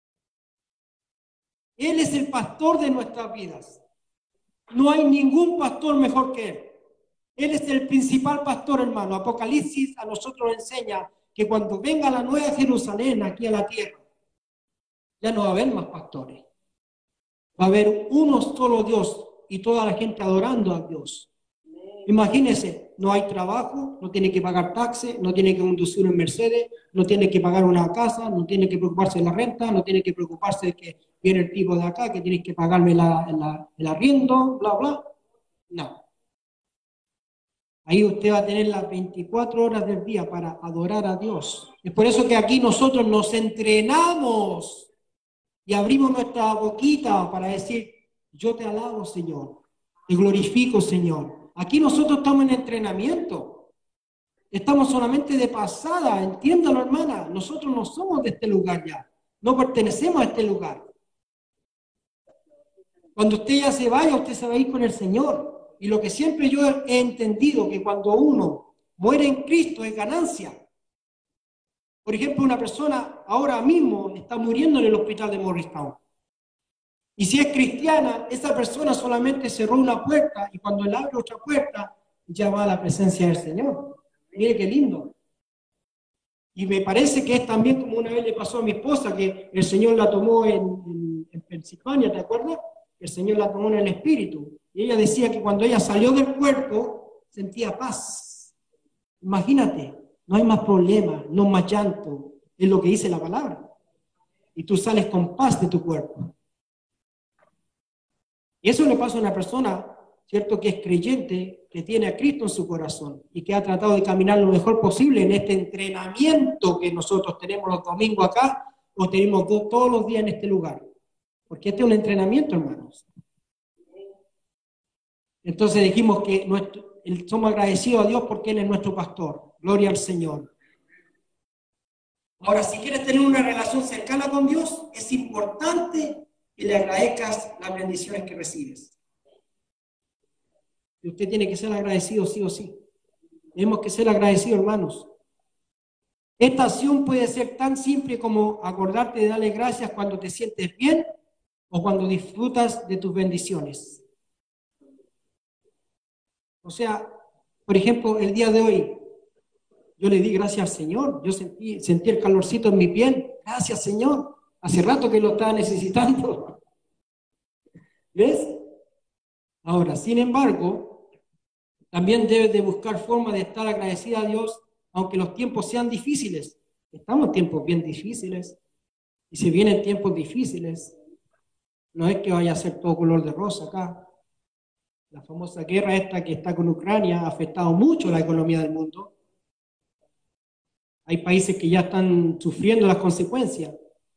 Él es el pastor de nuestras vidas. No hay ningún pastor mejor que Él. Él es el principal pastor, hermano. Apocalipsis a nosotros nos enseña que cuando venga la nueva Jerusalén aquí a la tierra, ya no va a haber más pastores. Va a haber uno solo Dios y toda la gente adorando a Dios. Imagínense, no hay trabajo, no tiene que pagar taxes, no tiene que conducir un Mercedes, no tiene que pagar una casa, no tiene que preocuparse de la renta, no tiene que preocuparse de que viene el tipo de acá, que tienes que pagarme el arriendo, bla, bla. No. Ahí usted va a tener las 24 horas del día para adorar a Dios. Es por eso que aquí nosotros nos entrenamos y abrimos nuestra boquita para decir, yo te alabo, Señor, te glorifico, Señor. Aquí nosotros estamos en entrenamiento. Estamos solamente de pasada, entiéndalo, hermana. Nosotros no somos de este lugar ya. No pertenecemos a este lugar. Cuando usted ya se vaya, usted se va a ir con el Señor. Y lo que siempre yo he entendido, que cuando uno muere en Cristo es ganancia. Por ejemplo, una persona ahora mismo está muriendo en el hospital de Morristown. Y si es cristiana, esa persona solamente cerró una puerta y cuando él abre otra puerta, ya va a la presencia del Señor. Mire qué lindo. Y me parece que es también como una vez le pasó a mi esposa, que el Señor la tomó en Pensilvania, ¿te acuerdas? El Señor la tomó en el espíritu. Y ella decía que cuando ella salió del cuerpo, sentía paz. Imagínate, no hay más problemas, no más llanto. Es lo que dice la palabra. Y tú sales con paz de tu cuerpo. Y eso le pasa a una persona, ¿cierto?, que es creyente, que tiene a Cristo en su corazón y que ha tratado de caminar lo mejor posible en este entrenamiento que nosotros tenemos los domingos acá o tenemos todos los días en este lugar. Porque este es un entrenamiento, hermanos. Entonces dijimos que somos agradecidos a Dios porque Él es nuestro pastor. Gloria al Señor. Ahora, si quieres tener una relación cercana con Dios, es importante que le agradezcas las bendiciones que recibes. Y usted tiene que ser agradecido sí o sí. Tenemos que ser agradecidos, hermanos. Esta acción puede ser tan simple como acordarte de darle gracias cuando te sientes bien o cuando disfrutas de tus bendiciones. O sea, por ejemplo, el día de hoy, yo le di gracias al Señor. Yo sentí el calorcito en mi piel. Gracias, Señor. Hace rato que lo estaba necesitando. ¿Ves? Ahora, sin embargo, también debes de buscar formas de estar agradecida a Dios, aunque los tiempos sean difíciles. Estamos en tiempos bien difíciles. Y si vienen tiempos difíciles, no es que vaya a ser todo color de rosa acá. La famosa guerra esta que está con Ucrania ha afectado mucho la economía del mundo. Hay países que ya están sufriendo las consecuencias.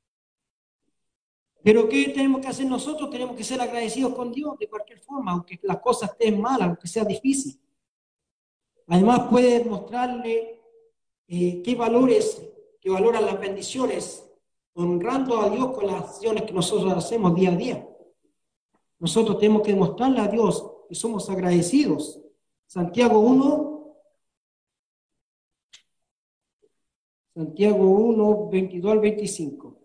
Pero ¿qué tenemos que hacer nosotros? Tenemos que ser agradecidos con Dios de cualquier forma, aunque las cosas estén malas, aunque sea difícil. Además puede mostrarle qué valoran las bendiciones, honrando a Dios con las acciones que nosotros hacemos día a día. Nosotros tenemos que demostrarle a Dios que somos agradecidos. Santiago 1, 22 al 25.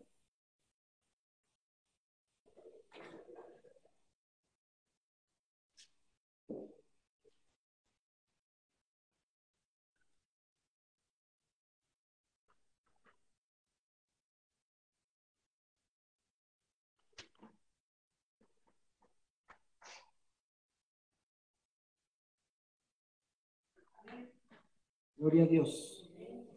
Gloria a Dios.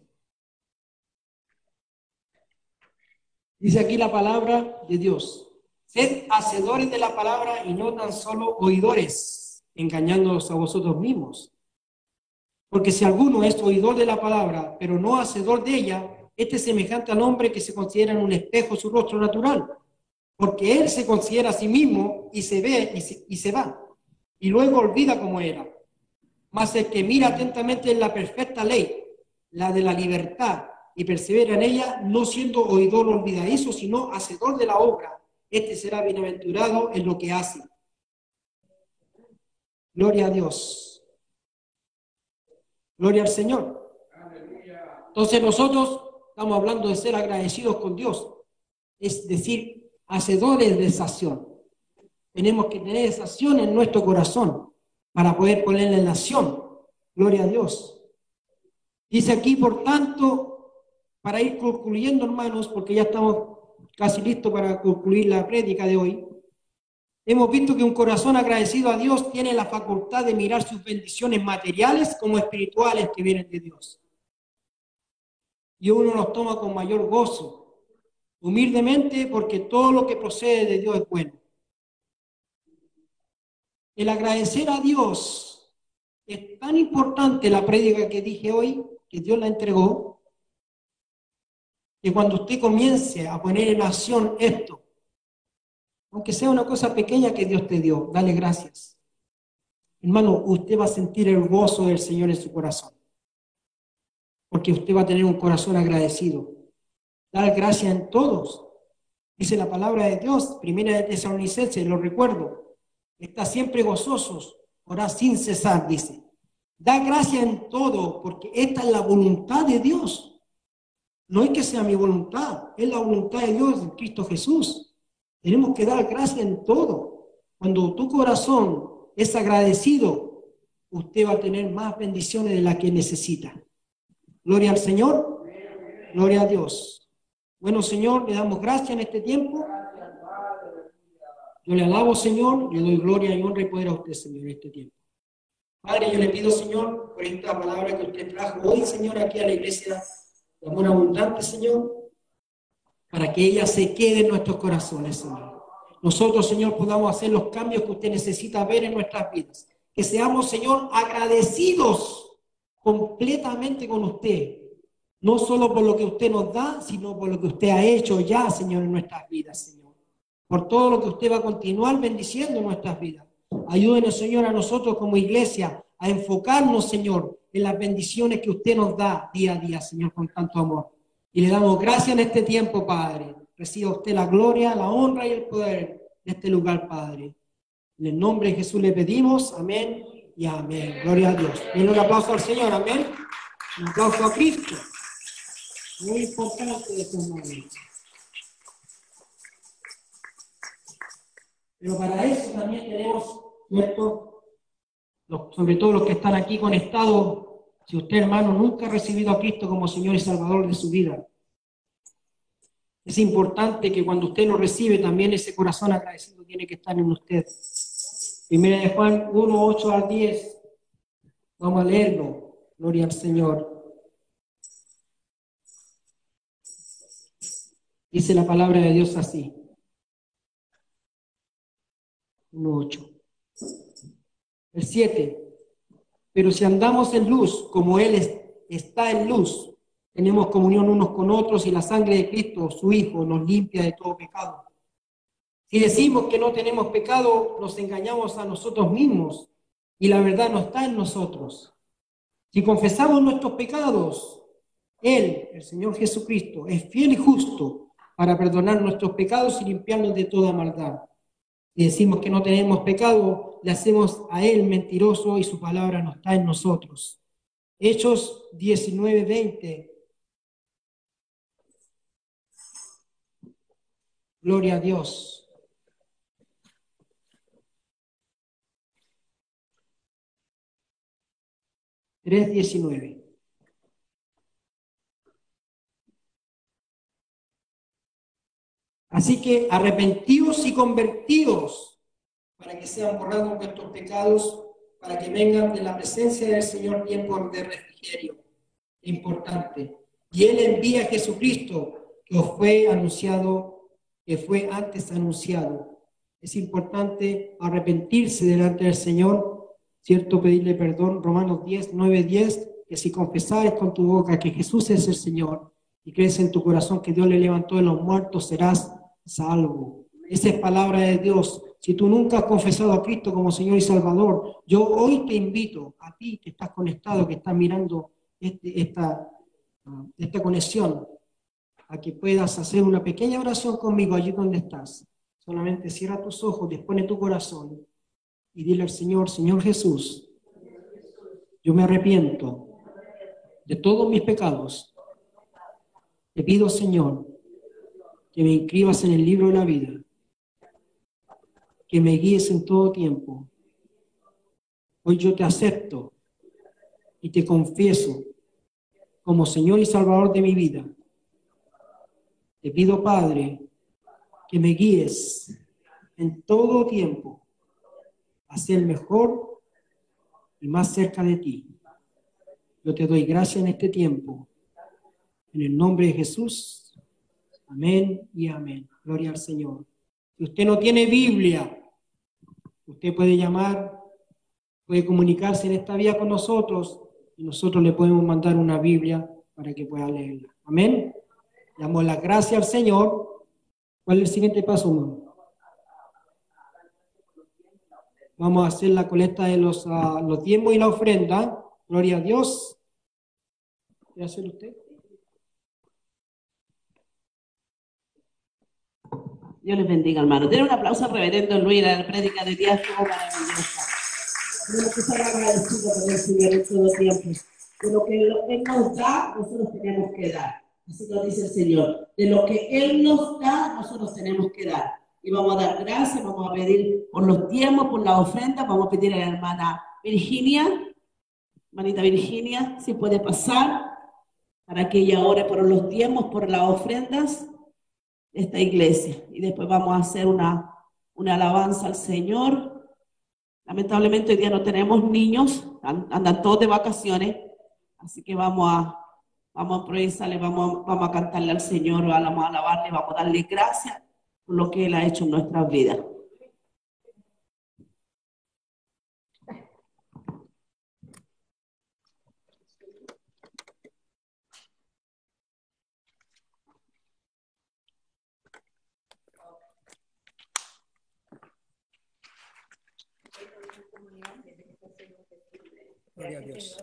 Dice aquí la palabra de Dios. Sed hacedores de la palabra y no tan solo oidores, engañándoos a vosotros mismos. Porque si alguno es oidor de la palabra, pero no hacedor de ella, este es semejante al hombre que se considera en un espejo su rostro natural. Porque él se considera a sí mismo y se ve y se va. Y luego olvida cómo era. Mas el que mira atentamente en la perfecta ley, la de la libertad, y persevera en ella, no siendo oidor olvidadizo, sino hacedor de la obra. Este será bienaventurado en lo que hace. Gloria a Dios. Gloria al Señor. Entonces nosotros estamos hablando de ser agradecidos con Dios, es decir, hacedores de esa acción. Tenemos que tener esa acción en nuestro corazón para poder ponerla en acción. Gloria a Dios. Dice aquí, por tanto, para ir concluyendo, hermanos, porque ya estamos casi listos para concluir la prédica de hoy, hemos visto que un corazón agradecido a Dios tiene la facultad de mirar sus bendiciones materiales como espirituales que vienen de Dios. Y uno los toma con mayor gozo, humildemente, porque todo lo que procede de Dios es bueno. El agradecer a Dios es tan importante, la prédica que dije hoy, que Dios la entregó, que cuando usted comience a poner en acción esto, aunque sea una cosa pequeña que Dios te dio, dale gracias. Hermano, usted va a sentir el gozo del Señor en su corazón, porque usted va a tener un corazón agradecido. Dar gracias en todos. Dice la palabra de Dios, Primera de Tesalonicenses, lo recuerdo. Está siempre gozosos, orad sin cesar, dice. Da gracias en todo, porque esta es la voluntad de Dios. No es que sea mi voluntad, es la voluntad de Dios en Cristo Jesús. Tenemos que dar gracias en todo. Cuando tu corazón es agradecido, usted va a tener más bendiciones de las que necesita. Gloria al Señor, gloria a Dios. Bueno, Señor, le damos gracias en este tiempo. Yo le alabo, Señor, le doy gloria y honra y poder a usted, Señor, en este tiempo. Padre, yo le pido, Señor, por esta palabra que usted trajo hoy, Señor, aquí a la iglesia de Amor Abundante, Señor, para que ella se quede en nuestros corazones, Señor. Nosotros, Señor, podamos hacer los cambios que usted necesita ver en nuestras vidas. Que seamos, Señor, agradecidos completamente con usted. No solo por lo que usted nos da, sino por lo que usted ha hecho ya, Señor, en nuestras vidas, Señor. Por todo lo que usted va a continuar bendiciendo en nuestras vidas. Ayúdenos, Señor, a nosotros como iglesia a enfocarnos, Señor, en las bendiciones que usted nos da día a día, Señor, con tanto amor. Y le damos gracias en este tiempo, Padre. Reciba usted la gloria, la honra y el poder de este lugar, Padre. En el nombre de Jesús le pedimos, amén y amén. Gloria a Dios. Y un aplauso al Señor, amén. Un aplauso a Cristo. Muy importante este momento. Pero para eso también tenemos, ¿cierto? Sobre todo los que están aquí conectados, si usted, hermano, nunca ha recibido a Cristo como Señor y Salvador de su vida, es importante que cuando usted lo recibe, también ese corazón agradecido tiene que estar en usted. Primera de Juan 1, 8 al 10. Vamos a leerlo. Gloria al Señor. Dice la palabra de Dios así. 1:8. El 7. Pero si andamos en luz, como Él está en luz, tenemos comunión unos con otros y la sangre de Cristo, su Hijo, nos limpia de todo pecado. Si decimos que no tenemos pecado, nos engañamos a nosotros mismos y la verdad no está en nosotros. Si confesamos nuestros pecados, Él, el Señor Jesucristo, es fiel y justo para perdonar nuestros pecados y limpiarnos de toda maldad. Si decimos que no tenemos pecado, le hacemos a Él mentiroso y su palabra no está en nosotros. Hechos 19:20. Gloria a Dios. Hechos 3:19. Así que arrepentidos y convertidos para que sean borrados vuestros pecados, para que vengan de la presencia del Señor tiempos de refrigerio. Importante. Y Él envía a Jesucristo, que os fue anunciado, que fue antes anunciado. Es importante arrepentirse delante del Señor, ¿cierto? Pedirle perdón. Romanos 9:10, que si confesares con tu boca que Jesús es el Señor y crees en tu corazón que Dios le levantó de los muertos, serás salvo. Esa es palabra de Dios. Si tú nunca has confesado a Cristo como Señor y Salvador, yo hoy te invito a ti que estás conectado, que estás mirando esta esta conexión, a que puedas hacer una pequeña oración conmigo allí donde estás. Solamente cierra tus ojos, dispone tu corazón y dile al Señor: Señor Jesús, yo me arrepiento de todos mis pecados. Te pido, Señor, que me inscribas en el libro de la vida, que me guíes en todo tiempo. Hoy yo te acepto y te confieso como Señor y Salvador de mi vida. Te pido, Padre, que me guíes en todo tiempo a ser mejor y más cerca de ti. Yo te doy gracias en este tiempo. En el nombre de Jesús. Amén y amén. Gloria al Señor. Si usted no tiene Biblia, usted puede llamar, puede comunicarse en esta vía con nosotros y nosotros le podemos mandar una Biblia para que pueda leerla. Amén. Damos las gracias al Señor. ¿Cuál es el siguiente paso, hermano? Vamos a hacer la colecta de los diezmos y la ofrenda. Gloria a Dios. ¿Qué va a hacer usted? Dios les bendiga, hermano. Den un aplauso al reverendo Luis, la prédica de día estuvo maravillosa. Tenemos que estar agradecidos con el Señor en todo tiempo. De lo que Él nos da, nosotros tenemos que dar. Así lo dice el Señor. De lo que Él nos da, nosotros tenemos que dar. Y vamos a dar gracias, vamos a pedir por los diezmos, por la ofrenda, vamos a pedir a la hermana Virginia, hermanita Virginia, si puede pasar, para que ella ore por los diezmos, por las ofrendas de esta iglesia. Y después vamos a hacer una alabanza al Señor. Lamentablemente hoy día no tenemos niños, andan todos de vacaciones, así que vamos a improvisarle, vamos a cantarle al Señor, vamos a alabarle, vamos a darle gracias por lo que Él ha hecho en nuestras vidas. Gloria a Dios.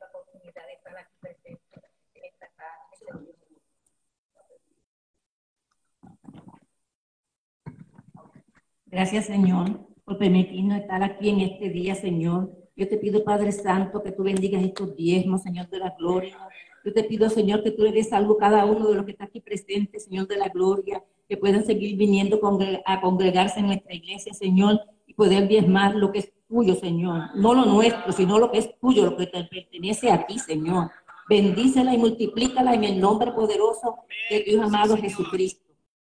Gracias, Señor, por permitirnos estar aquí en este día, Señor. Yo te pido, Padre Santo, que tú bendigas estos diezmos, Señor de la gloria. Yo te pido, Señor, que tú le des algo a cada uno de los que está aquí presentes, Señor de la gloria, que puedan seguir viniendo a congregarse en nuestra iglesia, Señor, y poder diezmar lo que es tuyo, Señor. No lo nuestro, sino lo que es tuyo, lo que te pertenece a ti, Señor. Bendícela y multiplícala en el nombre poderoso de tu Hijo amado Jesucristo.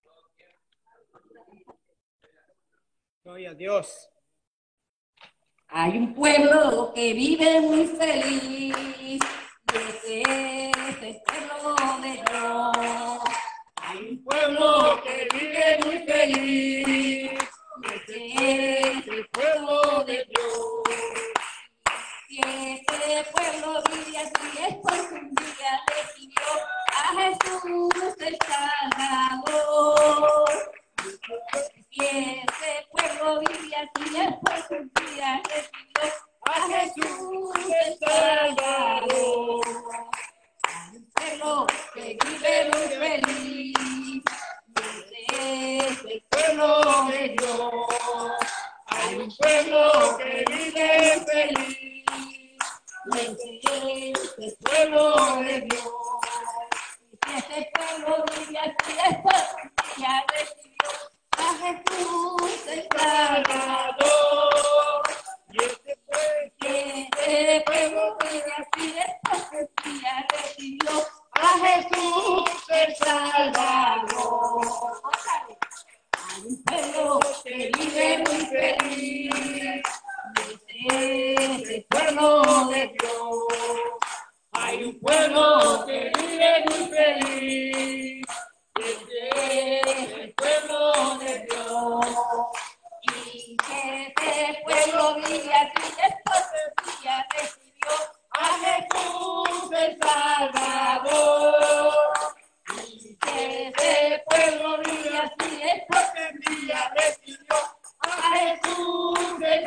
Gloria a Dios. Hay un pueblo que vive muy feliz, y ese es el pueblo de Dios. Hay un pueblo que vive muy feliz, Y ese es el pueblo de Dios. Si ese pueblo vive así es porque un día recibió a Jesús el Salvador. Si ese pueblo vive así es porque un día recibió a Jesús el Salvador. Hay un pueblo que vive muy feliz, y ese es el pueblo de Dios. hay un pueblo que vive feliz, Y ese es el pueblo de Dios. Si ese pueblo vive así es porque un día recibió a Jesús el Salvador. Y este pueblo Ese pueblo vive así es porque un día recibió a Jesús el Salvador. Hay un pueblo que vive muy feliz, y ese es el pueblo de Dios. Hay un pueblo que vive muy feliz, Ese es el pueblo de Dios. Y que ese pueblo vive así es porque un día recibió a Jesús el Salvador. y que ese pueblo vive así es porque un día recibió a Jesús el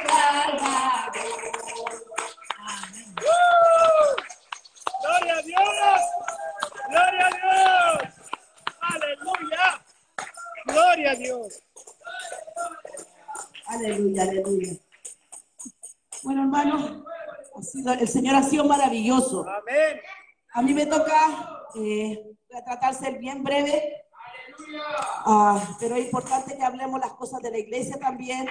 Salvador. ¡Gloria a Dios! Gloria a Dios. Aleluya, aleluya. Bueno, hermanos, el Señor ha sido maravilloso. Amén. A mí me toca, voy a tratar de ser bien breve, pero es importante que hablemos las cosas de la iglesia también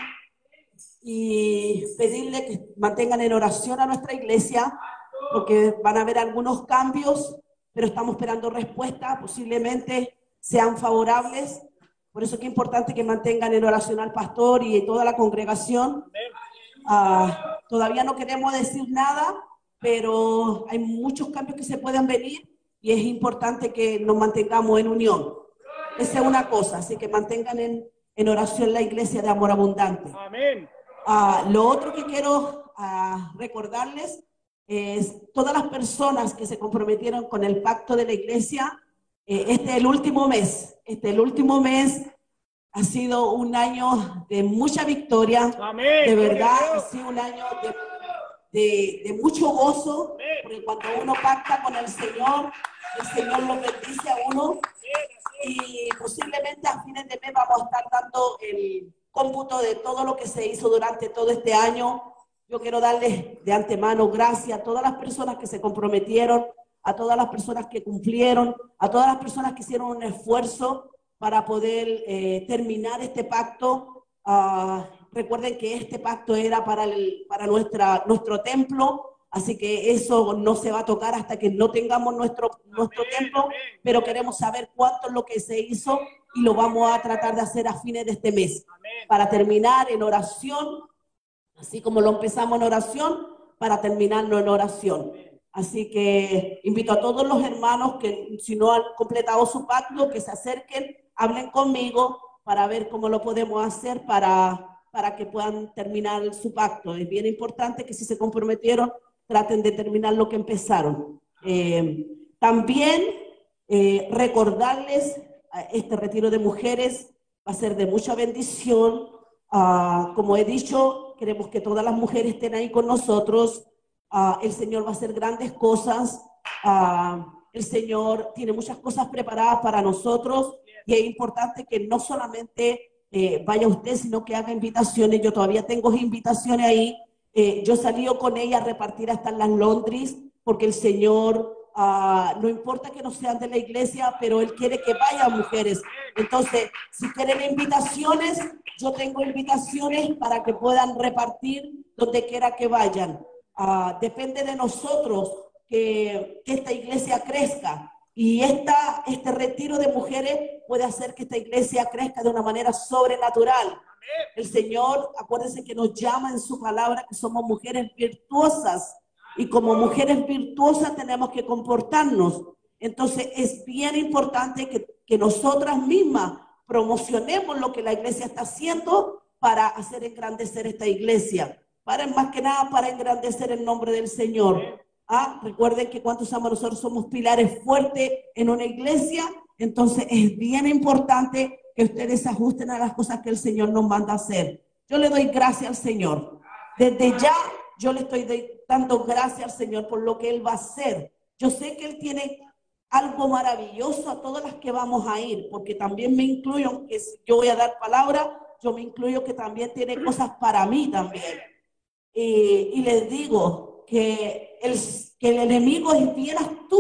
y pedirle que mantengan en oración a nuestra iglesia, porque van a haber algunos cambios, pero estamos esperando respuestas, posiblemente sean favorables. Por eso es que es importante que mantengan en oración al pastor y toda la congregación. Todavía no queremos decir nada, pero hay muchos cambios que se pueden venir y es importante que nos mantengamos en unión. Esa es una cosa, así que mantengan en oración la iglesia de Amor Abundante. Amén. Lo otro que quiero recordarles es todas las personas que se comprometieron con el pacto de la iglesia. Este es el último mes. El último mes ha sido un año de mucha victoria. Amén. De verdad, ha sido un año de mucho gozo, porque cuando uno pacta con el Señor lo bendice a uno. Y posiblemente a fines de mes vamos a estar dando el cómputo de todo lo que se hizo durante todo este año. Yo quiero darles de antemano gracias a todas las personas que se comprometieron, a todas las personas que cumplieron, a todas las personas que hicieron un esfuerzo para poder terminar este pacto. Recuerden que este pacto era para nuestro templo, así que eso no se va a tocar hasta que no tengamos nuestro templo, pero queremos saber cuánto es lo que se hizo y lo vamos a tratar de hacer a fines de este mes, para terminar en oración, así como lo empezamos en oración, para terminarlo en oración. Así que invito a todos los hermanos que si no han completado su pacto, que se acerquen, hablen conmigo para ver cómo lo podemos hacer para que puedan terminar su pacto. Es bien importante que si se comprometieron, traten de terminar lo que empezaron. También recordarles, este retiro de mujeres va a ser de mucha bendición. Como he dicho, queremos que todas las mujeres estén ahí con nosotros. El Señor va a hacer grandes cosas. El Señor tiene muchas cosas preparadas para nosotros y es importante que no solamente vaya usted, sino que haga invitaciones. Yo todavía tengo invitaciones ahí. Yo he salido con ella a repartir hasta en las Londres, porque el Señor, no importa que no sean de la iglesia, pero Él quiere que vayan mujeres. Entonces, si quieren invitaciones, yo tengo invitaciones para que puedan repartir donde quiera que vayan. Depende de nosotros que esta iglesia crezca, y este retiro de mujeres puede hacer que esta iglesia crezca de una manera sobrenatural. El Señor, acuérdense que nos llama en su palabra que somos mujeres virtuosas, y como mujeres virtuosas tenemos que comportarnos. Entonces es bien importante que nosotras mismas promocionemos lo que la iglesia está haciendo para hacer engrandecer esta iglesia, más que nada para engrandecer el nombre del Señor. Recuerden que cuando nosotros somos pilares fuertes en una iglesia, entonces es bien importante que ustedes se ajusten a las cosas que el Señor nos manda a hacer. Yo le doy gracias al Señor. Desde ya yo le estoy dando gracias al Señor por lo que Él va a hacer. Yo sé que Él tiene algo maravilloso a todas las que vamos a ir, porque también me incluyo, aunque yo voy a dar palabra, yo me incluyo que también tiene cosas para mí también. Y les digo que el enemigo es bien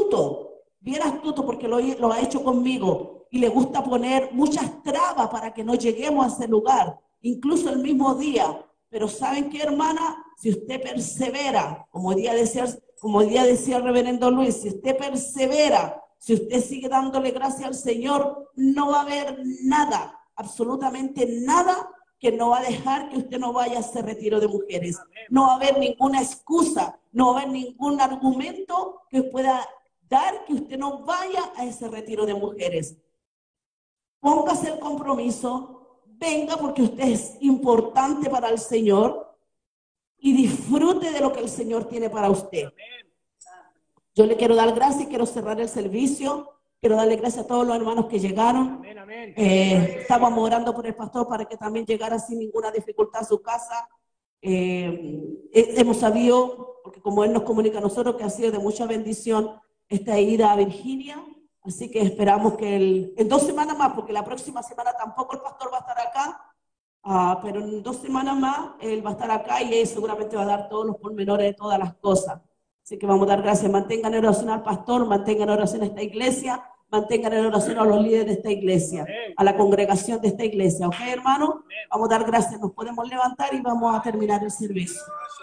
astuto porque lo ha hecho conmigo, y le gusta poner muchas trabas para que no lleguemos a ese lugar, incluso el mismo día. Pero ¿saben qué, hermana? Si usted persevera, como hoy día decía el reverendo Luis, si usted persevera, si usted sigue dándole gracias al Señor, no va a haber nada, absolutamente nada, que no va a dejar que usted no vaya a ese retiro de mujeres. No va a haber ninguna excusa, no va a haber ningún argumento que pueda dar que usted no vaya a ese retiro de mujeres. Póngase el compromiso, venga, porque usted es importante para el Señor, y disfrute de lo que el Señor tiene para usted. Yo le quiero dar gracias y quiero cerrar el servicio. Quiero darle gracias a todos los hermanos que llegaron. Amén, amén. Estábamos orando por el pastor para que también llegara sin ninguna dificultad a su casa. Hemos sabido, porque como él nos comunica a nosotros, que ha sido de mucha bendición esta ida a Virginia. Así que esperamos que en 2 semanas más, porque la próxima semana tampoco el pastor va a estar acá, pero en 2 semanas más él va a estar acá y él seguramente va a dar todos los pormenores de todas las cosas. Así que vamos a dar gracias. Mantengan en oración al pastor, mantengan en oración a esta iglesia, mantengan en oración a los líderes de esta iglesia, a la congregación de esta iglesia. ¿Ok, hermano? Vamos a dar gracias. Nos podemos levantar y vamos a terminar el servicio.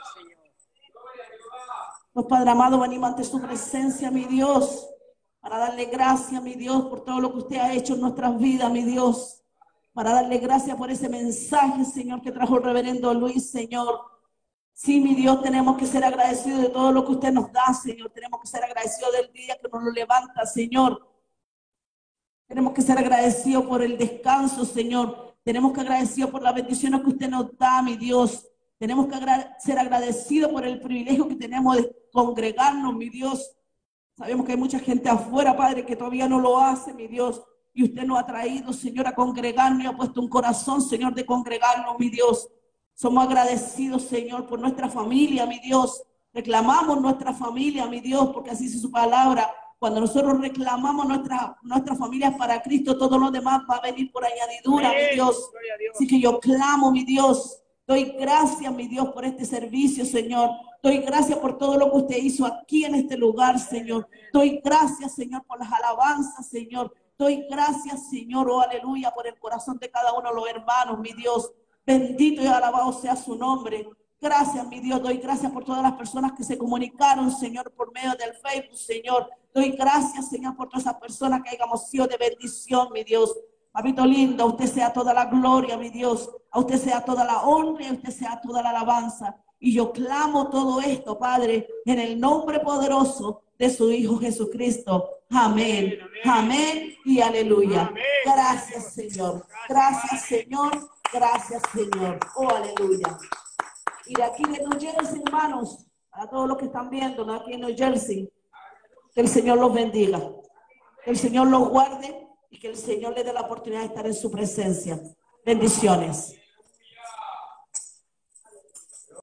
Pues, Padre amado, venimos ante su presencia, mi Dios, para darle gracias, mi Dios, por todo lo que usted ha hecho en nuestras vidas, mi Dios. Para darle gracias por ese mensaje, Señor, que trajo el reverendo Luis, Señor. Sí, mi Dios, tenemos que ser agradecidos de todo lo que usted nos da, Señor. Tenemos que ser agradecidos del día que nos lo levanta, Señor. Tenemos que ser agradecidos por el descanso, Señor. Tenemos que agradecidos por las bendiciones que usted nos da, mi Dios. Tenemos que ser agradecidos por el privilegio que tenemos de congregarnos, mi Dios. Sabemos que hay mucha gente afuera, Padre, que todavía no lo hace, mi Dios. Y usted nos ha traído, Señor, a congregarnos y ha puesto un corazón, Señor, de congregarnos, mi Dios. Somos agradecidos, Señor, por nuestra familia, mi Dios. Reclamamos nuestra familia, mi Dios, porque así dice su palabra. Cuando nosotros reclamamos nuestra familia para Cristo, todo lo demás va a venir por añadidura, mi Dios. Así que yo clamo, mi Dios. Doy gracias, mi Dios, por este servicio, Señor. Doy gracias por todo lo que usted hizo aquí en este lugar, Señor. Doy gracias, Señor, por las alabanzas, Señor. Doy gracias, Señor, oh aleluya, por el corazón de cada uno de los hermanos, mi Dios. Bendito y alabado sea su nombre. Gracias, mi Dios. Doy gracias por todas las personas que se comunicaron, Señor, por medio del Facebook, Señor. Doy gracias, Señor, por todas esas personas que hayamos sido de bendición, mi Dios. Papito lindo, a usted sea toda la gloria, mi Dios. A usted sea toda la honra y a usted sea toda la alabanza. Y yo clamo todo esto, Padre, en el nombre poderoso de su Hijo Jesucristo. Amén, amén y aleluya. Amén. Gracias, Señor. Gracias, Señor. Gracias, Señor. Oh, aleluya. Y de aquí de New Jersey, hermanos, a todos los que están viendo, ¿no? Aquí en New Jersey, que el Señor los bendiga. Que el Señor los guarde y que el Señor les dé la oportunidad de estar en su presencia. Bendiciones.